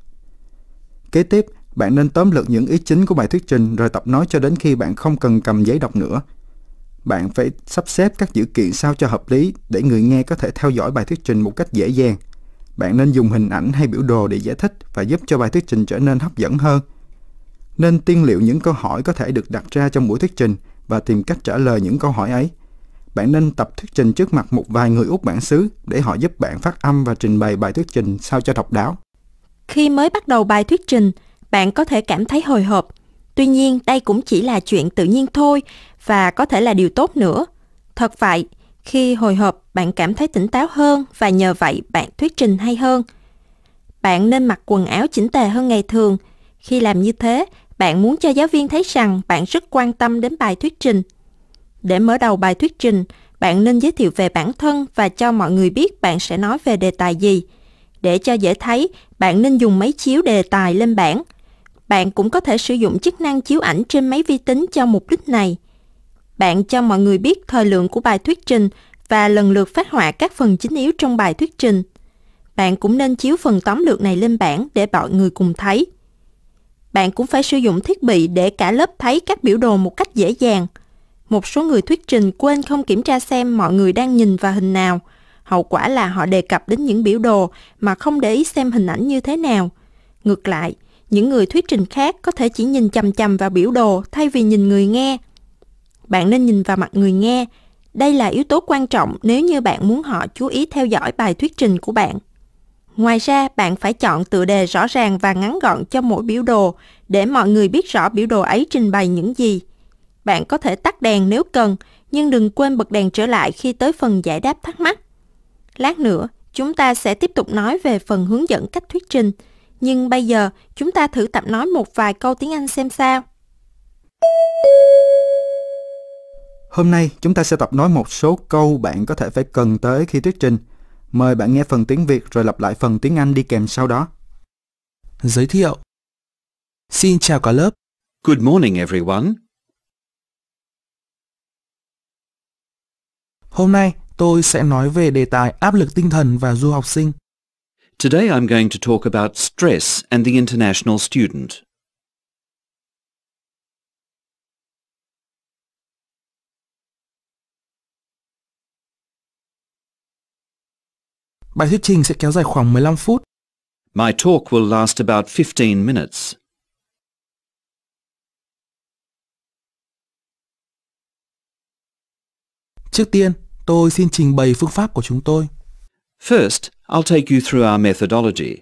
Kế tiếp, bạn nên tóm lược những ý chính của bài thuyết trình rồi tập nói cho đến khi bạn không cần cầm giấy đọc nữa. Bạn phải sắp xếp các dữ kiện sao cho hợp lý để người nghe có thể theo dõi bài thuyết trình một cách dễ dàng. Bạn nên dùng hình ảnh hay biểu đồ để giải thích và giúp cho bài thuyết trình trở nên hấp dẫn hơn. Nên tiên liệu những câu hỏi có thể được đặt ra trong buổi thuyết trình và tìm cách trả lời những câu hỏi ấy. Bạn nên tập thuyết trình trước mặt một vài người Úc bản xứ để họ giúp bạn phát âm và trình bày bài thuyết trình sao cho độc đáo. Khi mới bắt đầu bài thuyết trình, bạn có thể cảm thấy hồi hộp. Tuy nhiên, đây cũng chỉ là chuyện tự nhiên thôi và có thể là điều tốt nữa. Thật vậy, khi hồi hộp, bạn cảm thấy tỉnh táo hơn và nhờ vậy bạn thuyết trình hay hơn. Bạn nên mặc quần áo chỉnh tề hơn ngày thường. Khi làm như thế, bạn muốn cho giáo viên thấy rằng bạn rất quan tâm đến bài thuyết trình. Để mở đầu bài thuyết trình, bạn nên giới thiệu về bản thân và cho mọi người biết bạn sẽ nói về đề tài gì. Để cho dễ thấy, bạn nên dùng máy chiếu đề tài lên bảng. Bạn cũng có thể sử dụng chức năng chiếu ảnh trên máy vi tính cho mục đích này. Bạn cho mọi người biết thời lượng của bài thuyết trình và lần lượt phát họa các phần chính yếu trong bài thuyết trình. Bạn cũng nên chiếu phần tóm lược này lên bảng để mọi người cùng thấy. Bạn cũng phải sử dụng thiết bị để cả lớp thấy các biểu đồ một cách dễ dàng. Một số người thuyết trình quên không kiểm tra xem mọi người đang nhìn vào hình nào. Hậu quả là họ đề cập đến những biểu đồ mà không để ý xem hình ảnh như thế nào. Ngược lại, những người thuyết trình khác có thể chỉ nhìn chằm chằm vào biểu đồ thay vì nhìn người nghe. Bạn nên nhìn vào mặt người nghe. Đây là yếu tố quan trọng nếu như bạn muốn họ chú ý theo dõi bài thuyết trình của bạn. Ngoài ra, bạn phải chọn tựa đề rõ ràng và ngắn gọn cho mỗi biểu đồ để mọi người biết rõ biểu đồ ấy trình bày những gì. Bạn có thể tắt đèn nếu cần, nhưng đừng quên bật đèn trở lại khi tới phần giải đáp thắc mắc. Lát nữa, chúng ta sẽ tiếp tục nói về phần hướng dẫn cách thuyết trình. Nhưng bây giờ, chúng ta thử tập nói một vài câu tiếng Anh xem sao. Hôm nay, chúng ta sẽ tập nói một số câu bạn có thể phải cần tới khi thuyết trình. Mời bạn nghe phần tiếng Việt rồi lặp lại phần tiếng Anh đi kèm sau đó. Giới thiệu. Xin chào cả lớp. Good morning, everyone. Hôm nay, tôi sẽ nói về đề tài áp lực tinh thần và du học sinh. Today I'm going to talk about stress and the international student. Bài thuyết trình sẽ kéo dài khoảng 15 phút. My talk will last about 15 minutes. Trước tiên, tôi xin trình bày phương pháp của chúng tôi. First, I'll take you through our methodology.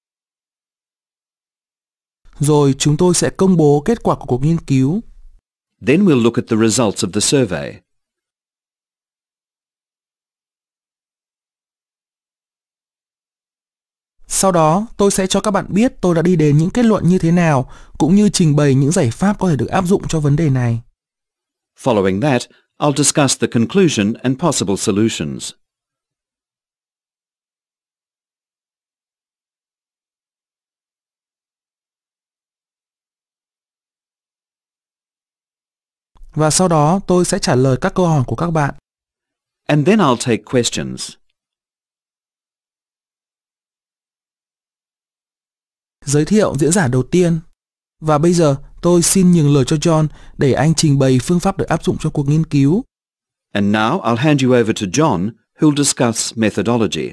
Rồi chúng tôi sẽ công bố kết quả của cuộc nghiên cứu. Then we'll look at the results of the survey. Sau đó, tôi sẽ cho các bạn biết tôi đã đi đến những kết luận như thế nào, cũng như trình bày những giải pháp có thể được áp dụng cho vấn đề này. Following that, I'll discuss the conclusion and possible solutions. Và sau đó, tôi sẽ trả lời các câu hỏi của các bạn. And then I'll take questions. Giới thiệu diễn giả đầu tiên. Và bây giờ tôi xin nhường lời cho John để anh trình bày phương pháp được áp dụng trong cuộc nghiên cứu. And now I'll hand you over to John, who'll discuss methodology.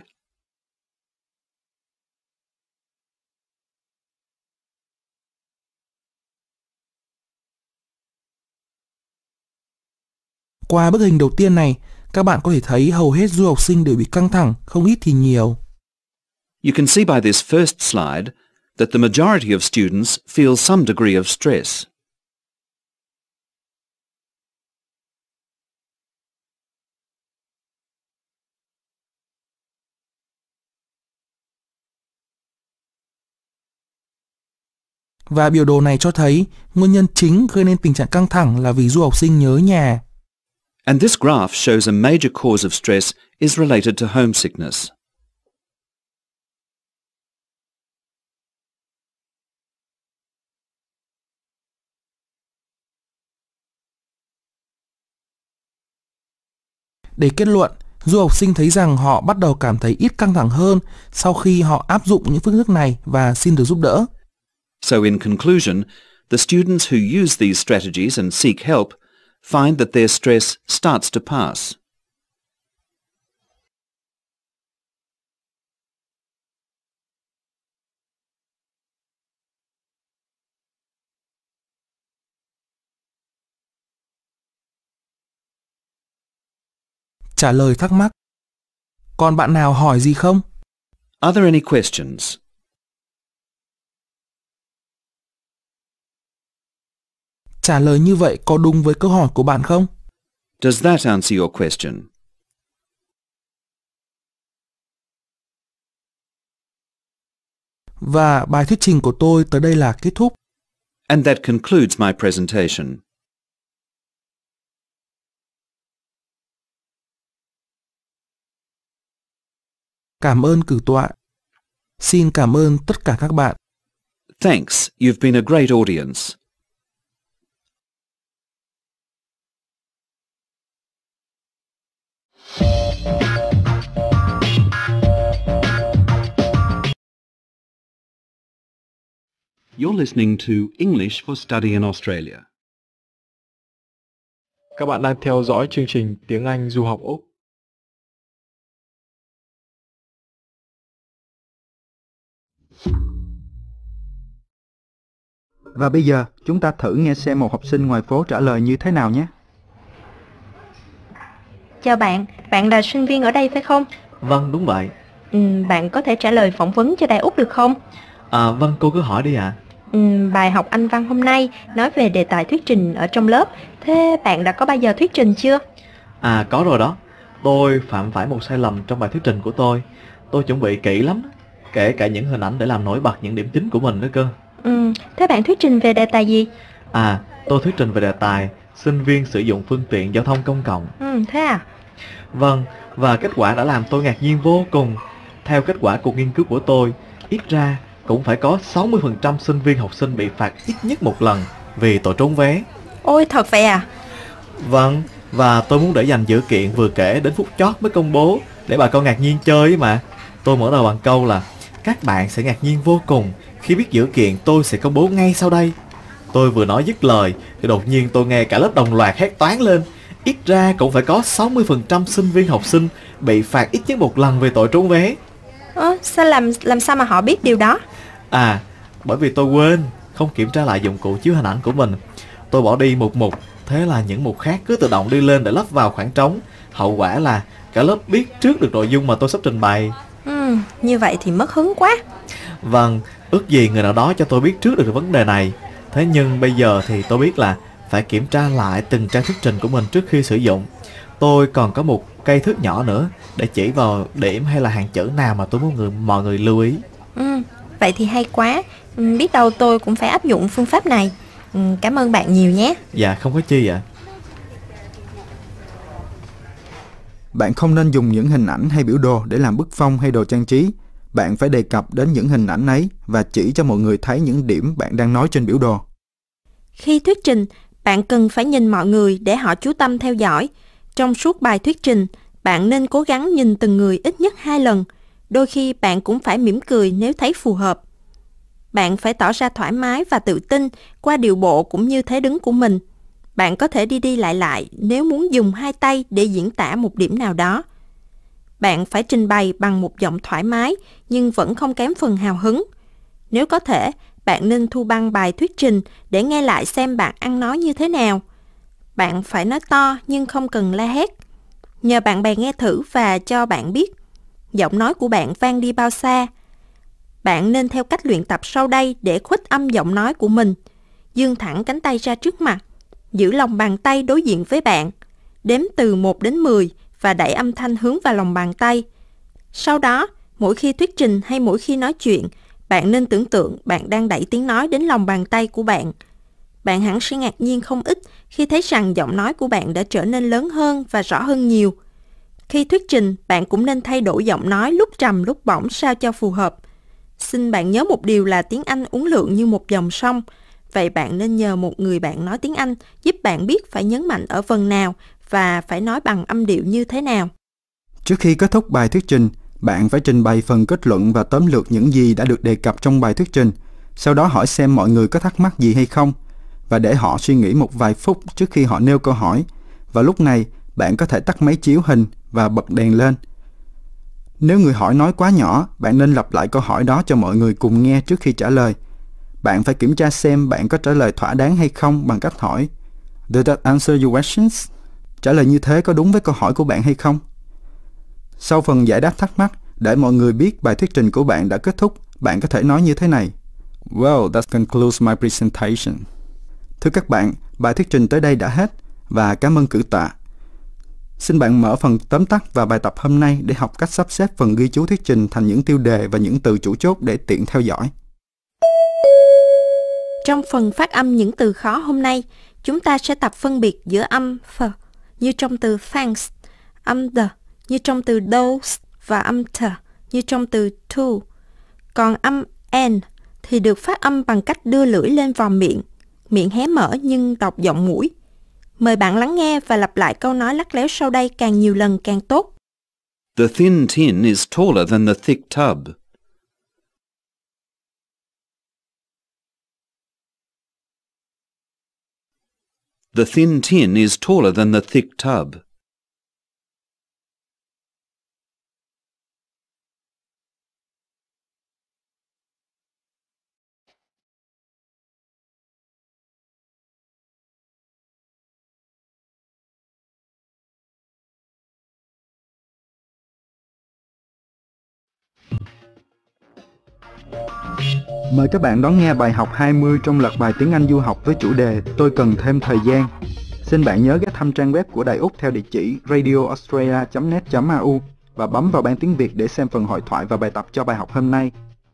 Qua bức hình đầu tiên này, các bạn có thể thấy hầu hết du học sinh đều bị căng thẳng, không ít thì nhiều. You can see by this first slide that the majority of students feel some degree of stress. Và biểu đồ này cho thấy nguyên nhân chính gây nên tình trạng căng thẳng là vì du học sinh nhớ nhà. And this graph shows a major cause of stress is related to homesickness. Để kết luận, du học sinh thấy rằng họ bắt đầu cảm thấy ít căng thẳng hơn sau khi họ áp dụng những phương thức này và xin được giúp đỡ. So in conclusion, the students who use these strategies and seek help find that their stress starts to pass. Trả lời thắc mắc. Còn bạn nào hỏi gì không? Are there any questions? Trả lời như vậy có đúng với câu hỏi của bạn không? Does that answer your question? Và bài thuyết trình của tôi tới đây là kết thúc. And that concludes my presentation. Cảm ơn cử tọa. Xin cảm ơn tất cả các bạn. Thanks, you've been a great audience. You're listening to English for Study in Australia. Các bạn đang theo dõi chương trình Tiếng Anh du học Úc. Và bây giờ chúng ta thử nghe xem một học sinh ngoài phố trả lời như thế nào nhé. Chào bạn, bạn là sinh viên ở đây phải không? Vâng, đúng vậy. Bạn có thể trả lời phỏng vấn cho Đài Úc được không? Vâng, cô cứ hỏi đi ạ. Bài học Anh văn hôm nay nói về đề tài thuyết trình ở trong lớp. Thế bạn đã có bao giờ thuyết trình chưa? Có rồi đó. Tôi phạm phải một sai lầm trong bài thuyết trình của tôi. Tôi chuẩn bị kỹ lắm, kể cả những hình ảnh để làm nổi bật những điểm chính của mình nữa cơ. Thế bạn thuyết trình về đề tài gì? Tôi thuyết trình về đề tài sinh viên sử dụng phương tiện giao thông công cộng. Thế à? Vâng, và kết quả đã làm tôi ngạc nhiên vô cùng. Theo kết quả cuộc nghiên cứu của tôi, ít ra cũng phải có 60% sinh viên học sinh bị phạt ít nhất một lần vì tội trốn vé. Ôi, thật vậy à? Vâng, và tôi muốn để dành dữ kiện vừa kể đến phút chót mới công bố, để bà con ngạc nhiên chơi mà. Tôi mở đầu bằng câu là các bạn sẽ ngạc nhiên vô cùng khi biết dữ kiện tôi sẽ công bố ngay sau đây. Tôi vừa nói dứt lời thì đột nhiên tôi nghe cả lớp đồng loạt hét toáng lên. Ít ra cũng phải có 60% sinh viên học sinh bị phạt ít nhất một lần về tội trốn vé. Sao làm sao mà họ biết điều đó? Bởi vì tôi quên không kiểm tra lại dụng cụ chiếu hình ảnh của mình. Tôi bỏ đi một mục, thế là những mục khác cứ tự động đi lên để lấp vào khoảng trống. Hậu quả là cả lớp biết trước được nội dung mà tôi sắp trình bày. Như vậy thì mất hứng quá. Vâng, ước gì người nào đó cho tôi biết trước được vấn đề này. Thế nhưng bây giờ thì tôi biết là phải kiểm tra lại từng trang thuyết trình của mình trước khi sử dụng. Tôi còn có một cây thước nhỏ nữa để chỉ vào điểm hay là hàng chữ nào mà tôi muốn mọi người lưu ý. Vậy thì hay quá. Biết đâu tôi cũng phải áp dụng phương pháp này. Cảm ơn bạn nhiều nhé. Dạ, không có chi ạ. Bạn không nên dùng những hình ảnh hay biểu đồ để làm bức phong hay đồ trang trí. Bạn phải đề cập đến những hình ảnh ấy và chỉ cho mọi người thấy những điểm bạn đang nói trên biểu đồ. Khi thuyết trình, bạn cần phải nhìn mọi người để họ chú tâm theo dõi. Trong suốt bài thuyết trình, bạn nên cố gắng nhìn từng người ít nhất 2 lần. Đôi khi bạn cũng phải mỉm cười nếu thấy phù hợp. Bạn phải tỏ ra thoải mái và tự tin qua điệu bộ cũng như thế đứng của mình. Bạn có thể đi đi lại lại nếu muốn dùng 2 tay để diễn tả một điểm nào đó. Bạn phải trình bày bằng một giọng thoải mái nhưng vẫn không kém phần hào hứng. Nếu có thể, bạn nên thu băng bài thuyết trình để nghe lại xem bạn ăn nói như thế nào. Bạn phải nói to nhưng không cần la hét. Nhờ bạn bè nghe thử và cho bạn biết giọng nói của bạn vang đi bao xa. Bạn nên theo cách luyện tập sau đây để khuếch âm giọng nói của mình. Dương thẳng cánh tay ra trước mặt, giữ lòng bàn tay đối diện với bạn, đếm từ 1 đến 10 và đẩy âm thanh hướng vào lòng bàn tay. Sau đó, mỗi khi thuyết trình hay mỗi khi nói chuyện, bạn nên tưởng tượng bạn đang đẩy tiếng nói đến lòng bàn tay của bạn. Bạn hẳn sẽ ngạc nhiên không ít khi thấy rằng giọng nói của bạn đã trở nên lớn hơn và rõ hơn nhiều. Khi thuyết trình, bạn cũng nên thay đổi giọng nói lúc trầm lúc bổng sao cho phù hợp. Xin bạn nhớ một điều là tiếng Anh uốn lượn như một dòng sông. Vậy bạn nên nhờ một người bạn nói tiếng Anh giúp bạn biết phải nhấn mạnh ở phần nào và phải nói bằng âm điệu như thế nào. Trước khi kết thúc bài thuyết trình, bạn phải trình bày phần kết luận và tóm lược những gì đã được đề cập trong bài thuyết trình. Sau đó hỏi xem mọi người có thắc mắc gì hay không và để họ suy nghĩ một vài phút trước khi họ nêu câu hỏi. Và lúc này, bạn có thể tắt máy chiếu hình và bật đèn lên. Nếu người hỏi nói quá nhỏ, bạn nên lặp lại câu hỏi đó cho mọi người cùng nghe trước khi trả lời. Bạn phải kiểm tra xem bạn có trả lời thỏa đáng hay không bằng cách hỏi "Did that answer your questions?" Trả lời như thế có đúng với câu hỏi của bạn hay không? Sau phần giải đáp thắc mắc, để mọi người biết bài thuyết trình của bạn đã kết thúc, bạn có thể nói như thế này: "Well, that concludes my presentation." Thưa các bạn, bài thuyết trình tới đây đã hết và cảm ơn cử tọa. Xin bạn mở phần tóm tắt và bài tập hôm nay để học cách sắp xếp phần ghi chú thuyết trình thành những tiêu đề và những từ chủ chốt để tiện theo dõi. Trong phần phát âm những từ khó hôm nay, chúng ta sẽ tập phân biệt giữa âm th như trong từ thanks, âm the như trong từ those và âm t như trong từ to. Còn âm n thì được phát âm bằng cách đưa lưỡi lên vòm miệng, miệng hé mở nhưng đọc giọng mũi. Mời bạn lắng nghe và lặp lại câu nói lắt léo sau đây càng nhiều lần càng tốt. The thin tin is taller than the thick tub. The thin tin is taller than the thick tub. Mời các bạn đón nghe bài học 20 trong loạt bài tiếng Anh du học với chủ đề Tôi cần thêm thời gian. Xin bạn nhớ ghé thăm trang web của Đài Úc theo địa chỉ radioaustralia.net.au và bấm vào ban tiếng Việt để xem phần hội thoại và bài tập cho bài học hôm nay.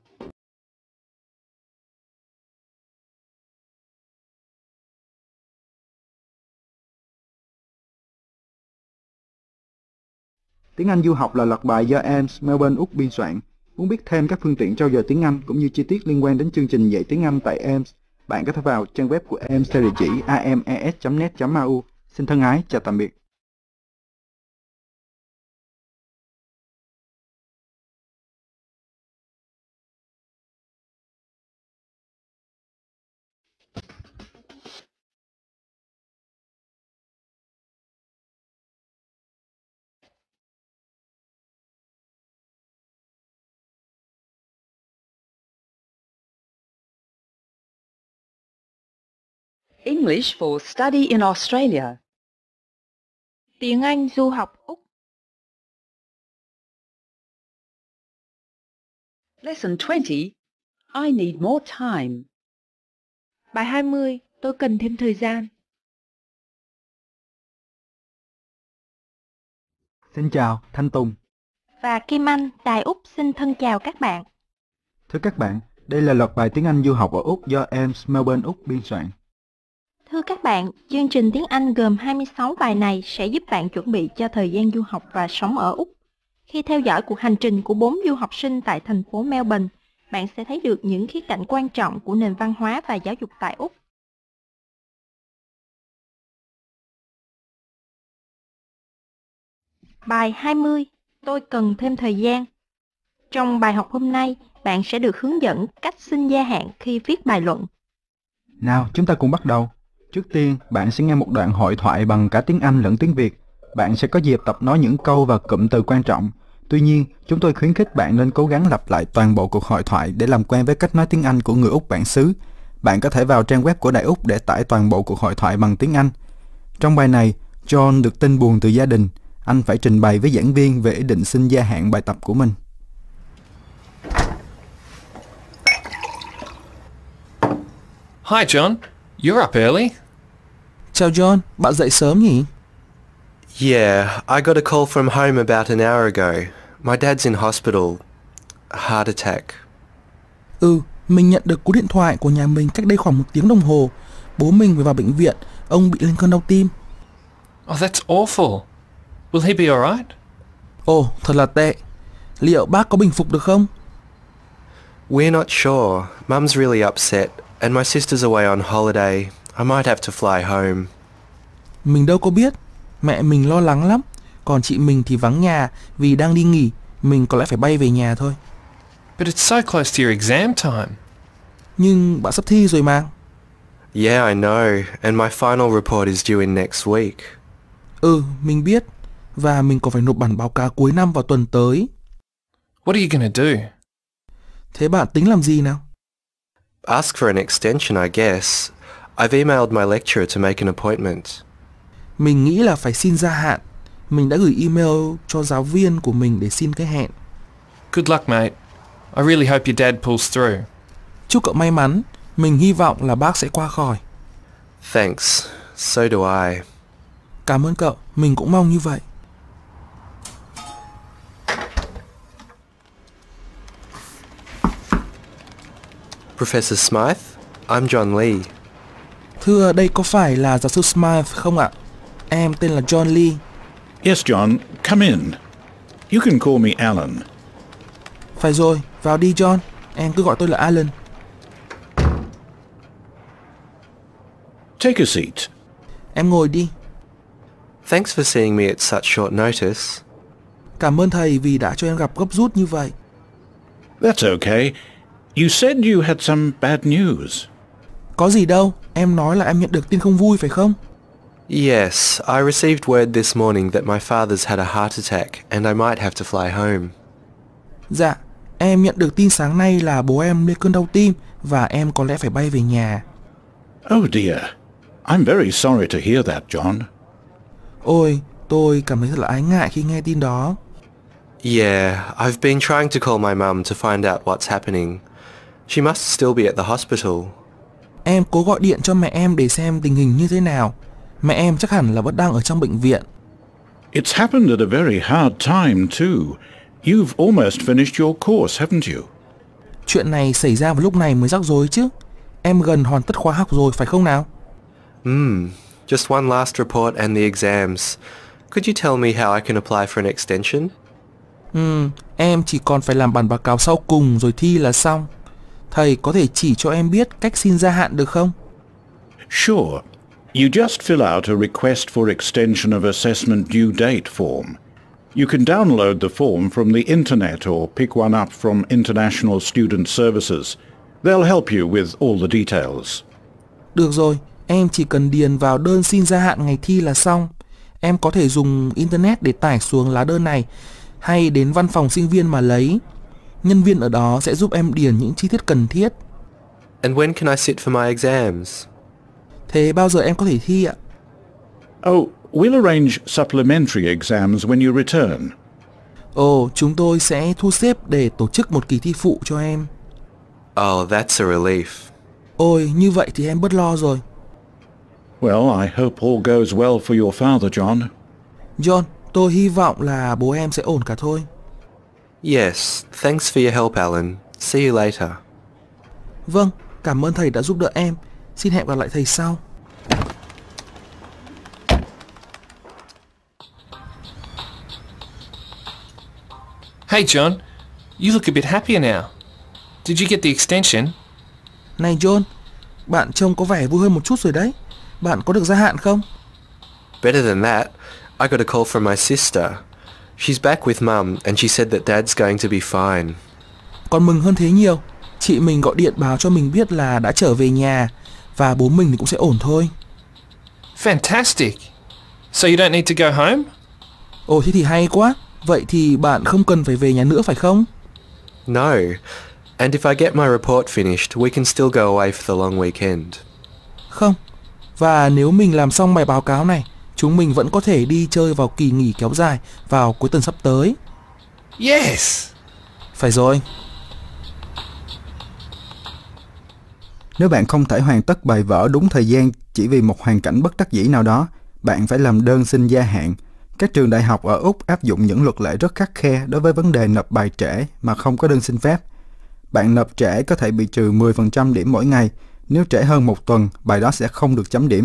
Tiếng Anh du học là loạt bài do AIMS Melbourne, Úc biên soạn. Muốn biết thêm các phương tiện trau dồi tiếng Anh cũng như chi tiết liên quan đến chương trình dạy tiếng Anh tại AIMS, bạn có thể vào trang web của AIMS theo địa chỉ ames.net.au. Xin thân ái, chào tạm biệt. English for study in Australia. Tiếng Anh du học Úc. Lesson 20. I need more time. Bài 20, tôi cần thêm thời gian. Xin chào, Thanh Tùng. Và Kim Anh, Đài Úc xin thân chào các bạn. Thưa các bạn, đây là loạt bài tiếng Anh du học ở Úc do AIMS Melbourne, Úc biên soạn. Thưa các bạn, chương trình tiếng Anh gồm 26 bài này sẽ giúp bạn chuẩn bị cho thời gian du học và sống ở Úc. Khi theo dõi cuộc hành trình của 4 du học sinh tại thành phố Melbourne, bạn sẽ thấy được những khía cạnh quan trọng của nền văn hóa và giáo dục tại Úc. Bài 20. Tôi cần thêm thời gian. Trong bài học hôm nay, bạn sẽ được hướng dẫn cách xin gia hạn khi viết bài luận. Nào, chúng ta cùng bắt đầu. Trước tiên, bạn sẽ nghe một đoạn hội thoại bằng cả tiếng Anh lẫn tiếng Việt. Bạn sẽ có dịp tập nói những câu và cụm từ quan trọng. Tuy nhiên, chúng tôi khuyến khích bạn nên cố gắng lặp lại toàn bộ cuộc hội thoại để làm quen với cách nói tiếng Anh của người Úc bản xứ. Bạn có thể vào trang web của Đài Úc để tải toàn bộ cuộc hội thoại bằng tiếng Anh. Trong bài này, John được tin buồn từ gia đình. Anh phải trình bày với giảng viên về ý định xin gia hạn bài tập của mình. Hi John, you're up early. Chào John, bạn dậy sớm nhỉ? Yeah, I got a call from home about an hour ago. My dad's in hospital. Heart attack. Mình nhận được cú điện thoại của nhà mình cách đây khoảng 1 tiếng đồng hồ. Bố mình phải vào bệnh viện, ông bị lên cơn đau tim. Oh, that's awful. Will he be alright? Ồ, thật là tệ. Liệu bác có bình phục được không? We're not sure. Mum's really upset, and my sister's away on holiday. I might have to fly home. Mình đâu có biết. Mẹ mình lo lắng lắm. Còn chị mình thì vắng nhà vì đang đi nghỉ. Mình có lẽ phải bay về nhà thôi. But it's so close to your exam time. Nhưng bạn sắp thi rồi mà. Yeah, I know. And my final report is due in next week. Mình biết. Và mình còn phải nộp bản báo cáo cuối năm vào tuần tới. What are you gonna do? Thế bạn tính làm gì nào? Ask for an extension, I guess. I've emailed my lecturer to make an appointment. Mình nghĩ là phải xin gia hạn. Mình đã gửi email cho giáo viên của mình để xin cái hẹn. Good luck, mate. I really hope your dad pulls through. Chúc cậu may mắn. Mình hy vọng là bác sẽ qua khỏi. Thanks. So do I. Cảm ơn cậu. Mình cũng mong như vậy. Professor Smythe, I'm John Lee. Thưa, đây có phải là giáo sư Smythe không ạ? Em tên là John Lee. Yes, John. Come in. You can call me Alan. Phải rồi, vào đi John. Em cứ gọi tôi là Alan. Take a seat. Em ngồi đi. Thanks for seeing me at such short notice. Cảm ơn thầy vì đã cho em gặp gấp rút như vậy. That's okay. You said you had some bad news. Có gì đâu, em nói là em nhận được tin không vui phải không? Yes, I received word this morning that my father's had a heart attack and I might have to fly home. Dạ, em nhận được tin sáng nay là bố em lên cơn đau tim và em có lẽ phải bay về nhà. Oh dear. I'm very sorry to hear that, John. Ôi, tôi cảm thấy thật là ái ngại khi nghe tin đó. Yeah, I've been trying to call my mum to find out what's happening. She must still be at the hospital. Em cố gọi điện cho mẹ em để xem tình hình như thế nào. Mẹ em chắc hẳn là vẫn đang ở trong bệnh viện. It's happened at a very hard time too. You've almost finished your course, haven't you? Chuyện này xảy ra vào lúc này mới rắc rối chứ. Em gần hoàn tất khóa học rồi phải không nào? Just one last report and the exams. Could you tell me how I can apply for an extension? Em chỉ còn phải làm bản báo cáo sau cùng rồi thi là xong. Thầy có thể chỉ cho em biết cách xin gia hạn được không? Sure. You just fill out a request for extension of assessment due date form. You can download the form from the internet or pick one up from International Student Services. They'll help you with all the details. Được rồi, em chỉ cần điền vào đơn xin gia hạn ngày thi là xong. Em có thể dùng internet để tải xuống lá đơn này hay đến văn phòng sinh viên mà lấy. Nhân viên ở đó sẽ giúp em điền những chi tiết cần thiết. And when can I sit for my exams? Thế bao giờ em có thể thi ạ? Oh, we'll arrange supplementary exams when you return. Ồ, chúng tôi sẽ thu xếp để tổ chức một kỳ thi phụ cho em. Oh, that's a relief. Ôi, như vậy thì em bớt lo rồi. Well, I hope all goes well for your father, John. John, Tôi hy vọng là bố em sẽ ổn cả thôi. Yes, thanks for your help, Alan. See you later. Vâng, cảm ơn thầy đã giúp đỡ em. Xin hẹn gặp lại thầy sau. Hey John, you look a bit happier now. Did you get the extension? Này John, bạn trông có vẻ vui hơn một chút rồi đấy. Bạn có được gia hạn không? Better than that, I got a call from my sister. She's back with Mum and she said that Dad's going to be fine. Còn mừng hơn thế nhiều. Chị mình gọi điện báo cho mình biết là đã trở về nhà và bố mình thì cũng sẽ ổn thôi. Fantastic. So you don't need to go home? Ồ, thế thì hay quá. Vậy thì bạn không cần phải về nhà nữa phải không? No. And if I get my report finished, we can still go away for the long weekend. Không. Và nếu mình làm xong bài báo cáo này, chúng mình vẫn có thể đi chơi vào kỳ nghỉ kéo dài vào cuối tuần sắp tới. Yes! Phải rồi. Nếu bạn không thể hoàn tất bài vở đúng thời gian chỉ vì một hoàn cảnh bất đắc dĩ nào đó, bạn phải làm đơn xin gia hạn. Các trường đại học ở Úc áp dụng những luật lệ rất khắt khe đối với vấn đề nộp bài trễ mà không có đơn xin phép. Bạn nộp trễ có thể bị trừ 10% điểm mỗi ngày. Nếu trễ hơn một tuần, bài đó sẽ không được chấm điểm.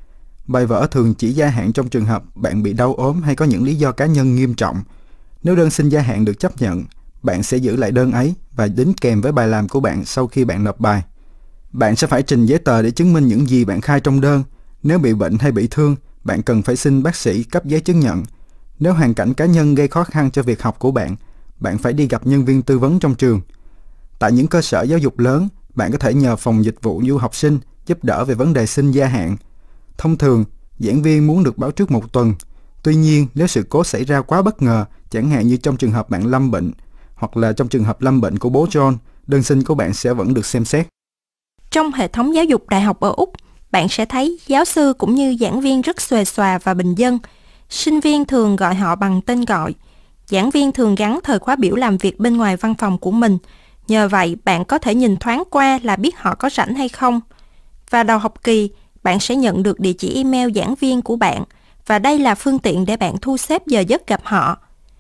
Bài vở thường chỉ gia hạn trong trường hợp bạn bị đau ốm hay có những lý do cá nhân nghiêm trọng. Nếu đơn xin gia hạn được chấp nhận, bạn sẽ giữ lại đơn ấy và đính kèm với bài làm của bạn sau khi bạn nộp bài. Bạn sẽ phải trình giấy tờ để chứng minh những gì bạn khai trong đơn. Nếu bị bệnh hay bị thương, bạn cần phải xin bác sĩ cấp giấy chứng nhận. Nếu hoàn cảnh cá nhân gây khó khăn cho việc học của bạn, bạn phải đi gặp nhân viên tư vấn trong trường. Tại những cơ sở giáo dục lớn, bạn có thể nhờ phòng dịch vụ du học sinh giúp đỡ về vấn đề xin gia hạn. Thông thường, giảng viên muốn được báo trước một tuần. Tuy nhiên, nếu sự cố xảy ra quá bất ngờ, chẳng hạn như trong trường hợp bạn lâm bệnh, hoặc là trong trường hợp lâm bệnh của bố John, đơn xin của bạn sẽ vẫn được xem xét. Trong hệ thống giáo dục đại học ở Úc, bạn sẽ thấy giáo sư cũng như giảng viên rất xuề xòa và bình dân. Sinh viên thường gọi họ bằng tên gọi. Giảng viên thường gắn thời khóa biểu làm việc bên ngoài văn phòng của mình. Nhờ vậy, bạn có thể nhìn thoáng qua là biết họ có rảnh hay không. Và đầu học kỳ, bạn sẽ nhận được địa chỉ email giảng viên của bạn, và đây là phương tiện để bạn thu xếp giờ giấc gặp họ.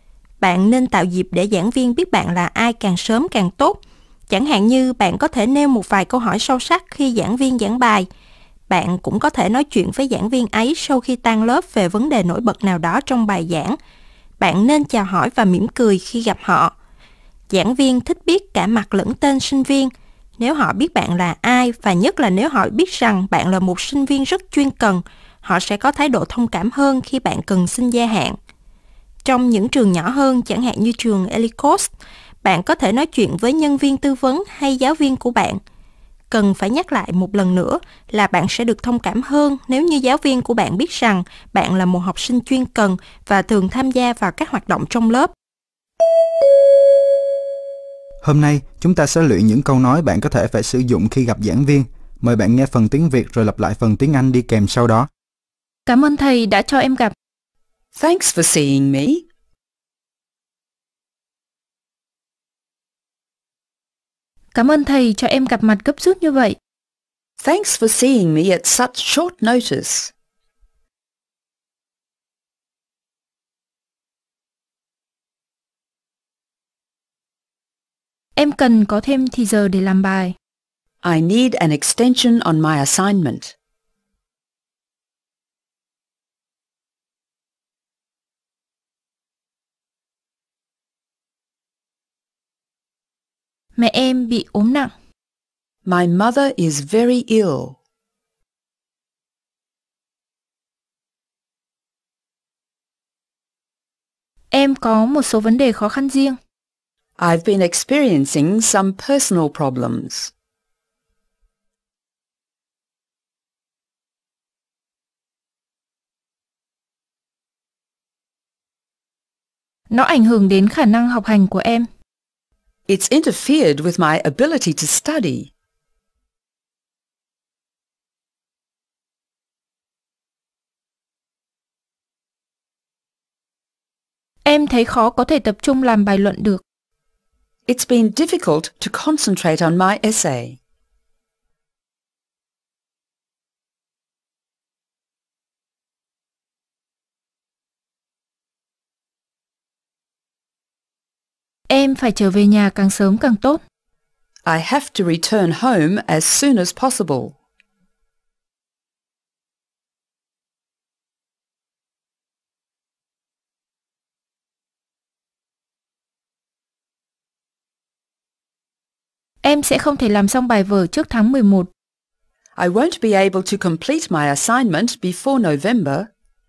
Bạn nên tạo dịp để giảng viên biết bạn là ai càng sớm càng tốt. Chẳng hạn như bạn có thể nêu một vài câu hỏi sâu sắc khi giảng viên giảng bài. Bạn cũng có thể nói chuyện với giảng viên ấy sau khi tan lớp về vấn đề nổi bật nào đó trong bài giảng. Bạn nên chào hỏi và mỉm cười khi gặp họ. Giảng viên thích biết cả mặt lẫn tên sinh viên. Nếu họ biết bạn là ai, và nhất là nếu họ biết rằng bạn là một sinh viên rất chuyên cần, họ sẽ có thái độ thông cảm hơn khi bạn cần xin gia hạn. Trong những trường nhỏ hơn, chẳng hạn như trường Ellicott, bạn có thể nói chuyện với nhân viên tư vấn hay giáo viên của bạn. Cần phải nhắc lại một lần nữa là bạn sẽ được thông cảm hơn nếu như giáo viên của bạn biết rằng bạn là một học sinh chuyên cần và thường tham gia vào các hoạt động trong lớp. Hôm nay, chúng ta sẽ luyện những câu nói bạn có thể phải sử dụng khi gặp giảng viên. Mời bạn nghe phần tiếng Việt rồi lặp lại phần tiếng Anh đi kèm sau đó. Cảm ơn thầy đã cho em gặp. Thanks for seeing me. Cảm ơn thầy cho em gặp mặt gấp rút như vậy. Thanks for seeing me at such short notice. Em cần có thêm thì giờ để làm bài. I need an extension on my assignment. Mẹ em bị ốm nặng. My mother is very ill. Em có một số vấn đề khó khăn riêng. I've been experiencing some personal problems. Nó ảnh hưởng đến khả năng học hành của em. It's interfered with my ability to study. Em thấy khó có thể tập trung làm bài luận được. It's been difficult to concentrate on my essay. Em phải trở về nhà càng sớm càng tốt. I have to return home as soon as possible. Em sẽ không thể làm xong bài vở trước tháng 11. I won't be able to complete my assignment before November.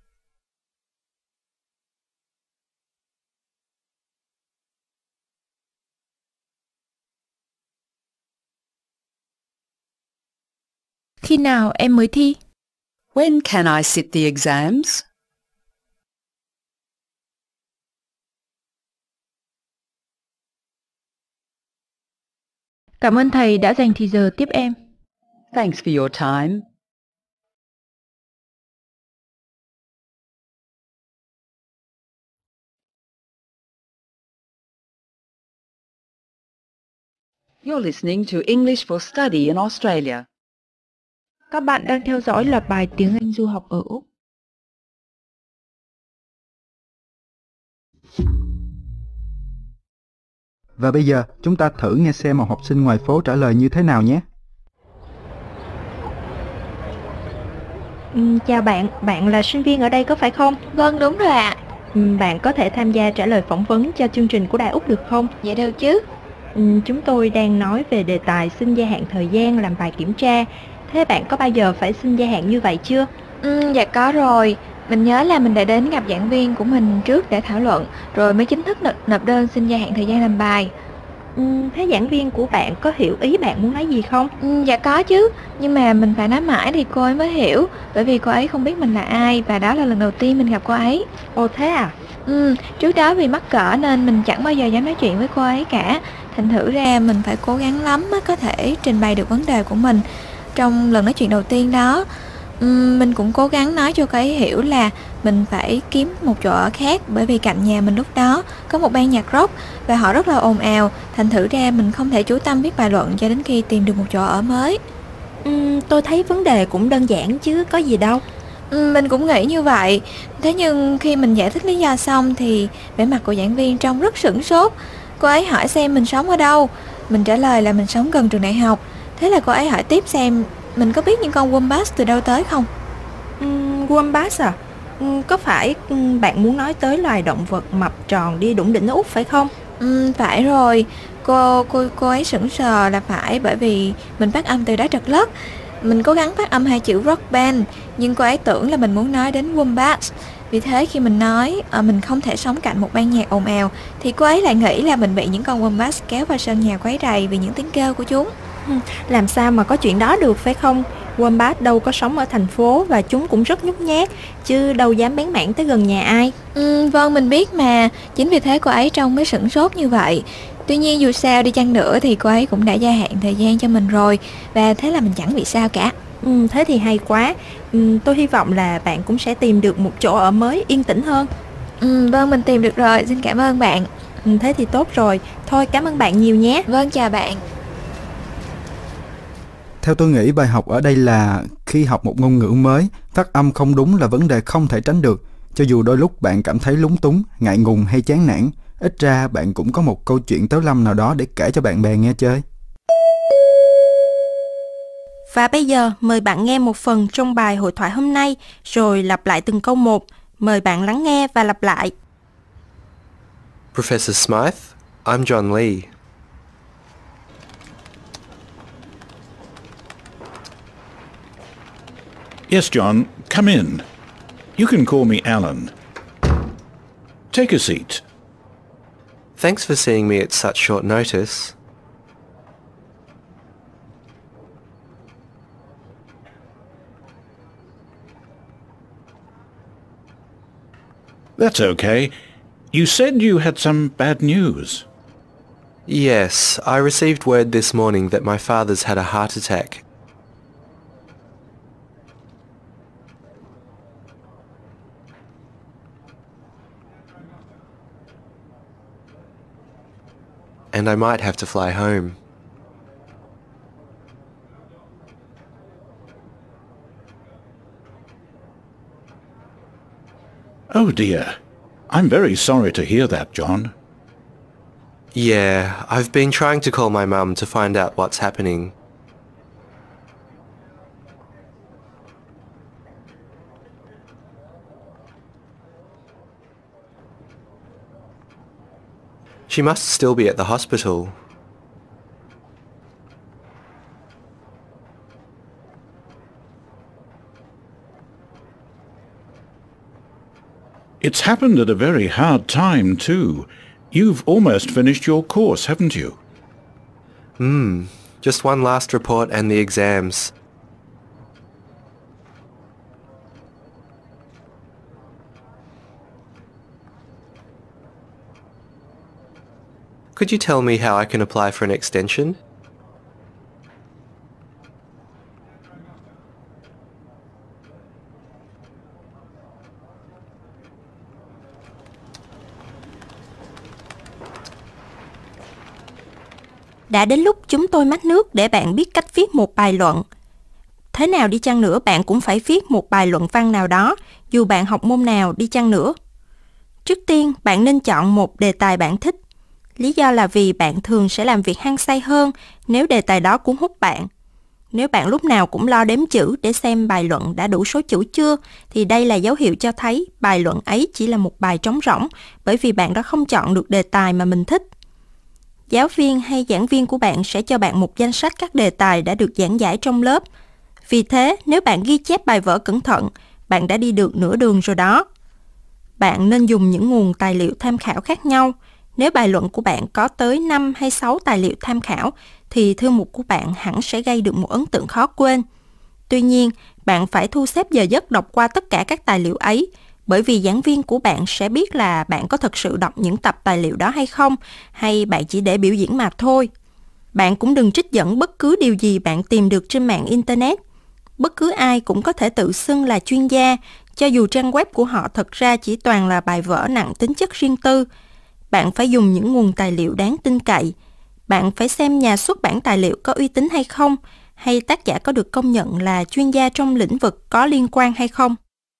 Khi nào em mới thi? When can I sit the exams? Cảm ơn thầy đã dành thì giờ tiếp em. Thanks for your time. You're listening to English for Study in Australia. Các bạn đang theo dõi loạt bài tiếng Anh du học ở Úc. Và bây giờ chúng ta thử nghe xem một học sinh ngoài phố trả lời như thế nào nhé. Chào bạn, bạn là sinh viên ở đây có phải không? Vâng, đúng rồi ạ. Bạn có thể tham gia trả lời phỏng vấn cho chương trình của Đài Úc được không? Dạ được chứ. Chúng tôi đang nói về đề tài xin gia hạn thời gian làm bài kiểm tra. Thế bạn có bao giờ phải xin gia hạn như vậy chưa? Dạ có rồi. Mình nhớ là mình đã đến gặp giảng viên của mình trước để thảo luận, rồi mới chính thức nộp đơn xin gia hạn thời gian làm bài. Thế giảng viên của bạn có hiểu ý bạn muốn nói gì không? Dạ có chứ, nhưng mà mình phải nói mãi thì cô ấy mới hiểu, bởi vì cô ấy không biết mình là ai và đó là lần đầu tiên mình gặp cô ấy. Ồ thế à? Trước đó vì mắc cỡ nên mình chẳng bao giờ dám nói chuyện với cô ấy cả. Thành thử ra mình phải cố gắng lắm mới có thể trình bày được vấn đề của mình. Trong lần nói chuyện đầu tiên đó, mình cũng cố gắng nói cho cô ấy hiểu là mình phải kiếm một chỗ ở khác, bởi vì cạnh nhà mình lúc đó có một ban nhạc rock và họ rất là ồn ào. Thành thử ra mình không thể chú tâm viết bài luận cho đến khi tìm được một chỗ ở mới. Tôi thấy vấn đề cũng đơn giản chứ có gì đâu. Mình cũng nghĩ như vậy. Thế nhưng khi mình giải thích lý do xong thì vẻ mặt của giảng viên trông rất sửng sốt. Cô ấy hỏi xem mình sống ở đâu. Mình trả lời là mình sống gần trường đại học. Thế là cô ấy hỏi tiếp xem mình có biết những con wombat từ đâu tới không. Wombat à? Có phải bạn muốn nói tới loài động vật mập tròn đi đủng đỉnh ở Úc phải không? Phải rồi. Cô ấy sững sờ là phải, bởi vì mình phát âm từ đó trật lất. Mình cố gắng phát âm hai chữ rock band, nhưng cô ấy tưởng là mình muốn nói đến wombat. Vì thế khi mình nói mình không thể sống cạnh một ban nhạc ồn ào, thì cô ấy lại nghĩ là mình bị những con wombat kéo vào sân nhà quấy rầy vì những tiếng kêu của chúng. Làm sao mà có chuyện đó được phải không? Wombat đâu có sống ở thành phố và chúng cũng rất nhút nhát, chứ đâu dám bén mảng tới gần nhà ai. Vâng, mình biết mà. Chính vì thế cô ấy trông mới sửng sốt như vậy. Tuy nhiên dù sao đi chăng nữa thì cô ấy cũng đã gia hạn thời gian cho mình rồi, và thế là mình chẳng bị sao cả. Thế thì hay quá. Tôi hy vọng là bạn cũng sẽ tìm được một chỗ ở mới yên tĩnh hơn. Vâng, mình tìm được rồi. Xin cảm ơn bạn. Thế thì tốt rồi. Thôi cảm ơn bạn nhiều nhé. Vâng, chào bạn. Theo tôi nghĩ bài học ở đây là khi học một ngôn ngữ mới, phát âm không đúng là vấn đề không thể tránh được. Cho dù đôi lúc bạn cảm thấy lúng túng, ngại ngùng hay chán nản, ít ra bạn cũng có một câu chuyện tếu lâm nào đó để kể cho bạn bè nghe chơi. Và bây giờ mời bạn nghe một phần trong bài hội thoại hôm nay, rồi lặp lại từng câu một. Mời bạn lắng nghe và lặp lại. Professor Smythe, I'm John Lee. Yes, John, come in. You can call me Alan. Take a seat. Thanks for seeing me at such short notice. That's okay. You said you had some bad news. Yes, I received word this morning that my father's had a heart attack. And I might have to fly home. Oh dear. I'm very sorry to hear that, John. Yeah, I've been trying to call my mum to find out what's happening. She must still be at the hospital. It's happened at a very hard time, too. You've almost finished your course, haven't you? Just one last report and the exams. Could you tell me how I can apply for an extension? Đã đến lúc chúng tôi mách nước để bạn biết cách viết một bài luận. Thế nào đi chăng nữa bạn cũng phải viết một bài luận văn nào đó, dù bạn học môn nào đi chăng nữa. Trước tiên, bạn nên chọn một đề tài bạn thích. Lý do là vì bạn thường sẽ làm việc hăng say hơn nếu đề tài đó cuốn hút bạn. Nếu bạn lúc nào cũng lo đếm chữ để xem bài luận đã đủ số chữ chưa, thì đây là dấu hiệu cho thấy bài luận ấy chỉ là một bài trống rỗng, bởi vì bạn đã không chọn được đề tài mà mình thích. Giáo viên hay giảng viên của bạn sẽ cho bạn một danh sách các đề tài đã được giảng giải trong lớp. Vì thế, nếu bạn ghi chép bài vở cẩn thận, bạn đã đi được nửa đường rồi đó. Bạn nên dùng những nguồn tài liệu tham khảo khác nhau. Nếu bài luận của bạn có tới 5 hay 6 tài liệu tham khảo, thì thư mục của bạn hẳn sẽ gây được một ấn tượng khó quên. Tuy nhiên, bạn phải thu xếp giờ giấc đọc qua tất cả các tài liệu ấy, bởi vì giảng viên của bạn sẽ biết là bạn có thực sự đọc những tập tài liệu đó hay không, hay bạn chỉ để biểu diễn mà thôi. Bạn cũng đừng trích dẫn bất cứ điều gì bạn tìm được trên mạng Internet. Bất cứ ai cũng có thể tự xưng là chuyên gia, cho dù trang web của họ thật ra chỉ toàn là bài vở nặng tính chất riêng tư. Bạn phải dùng những nguồn tài liệu đáng tin cậy. Bạn phải xem nhà xuất bản tài liệu có uy tín hay không, hay tác giả có được công nhận là chuyên gia trong lĩnh vực có liên quan hay không.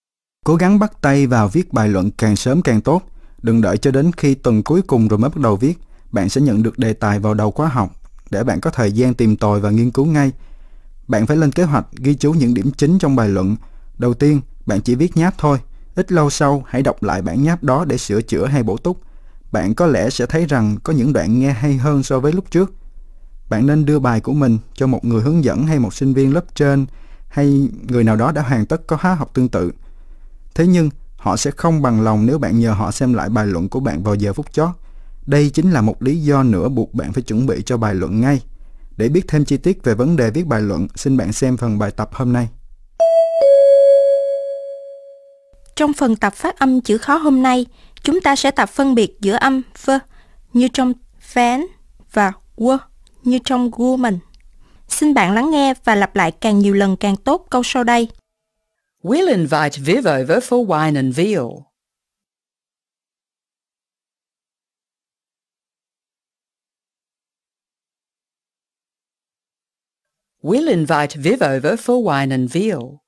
Cố gắng bắt tay vào viết bài luận càng sớm càng tốt. Đừng đợi cho đến khi tuần cuối cùng rồi mới bắt đầu viết. Bạn sẽ nhận được đề tài vào đầu khóa học để bạn có thời gian tìm tòi và nghiên cứu ngay. Bạn phải lên kế hoạch ghi chú những điểm chính trong bài luận. Đầu tiên, bạn chỉ viết nháp thôi. Ít lâu sau, hãy đọc lại bản nháp đó để sửa chữa hay bổ túc. Bạn có lẽ sẽ thấy rằng có những đoạn nghe hay hơn so với lúc trước. Bạn nên đưa bài của mình cho một người hướng dẫn hay một sinh viên lớp trên hay người nào đó đã hoàn tất có khóa học tương tự. Thế nhưng, họ sẽ không bằng lòng nếu bạn nhờ họ xem lại bài luận của bạn vào giờ phút chót. Đây chính là một lý do nữa buộc bạn phải chuẩn bị cho bài luận ngay. Để biết thêm chi tiết về vấn đề viết bài luận, xin bạn xem phần bài tập hôm nay. Trong phần tập phát âm chữ khó hôm nay, chúng ta sẽ tập phân biệt giữa âm v như trong van và w như trong woman. Xin bạn lắng nghe và lặp lại càng nhiều lần càng tốt câu sau đây. We'll invite Viv over for wine and veal. We'll invite Viv over for wine and veal.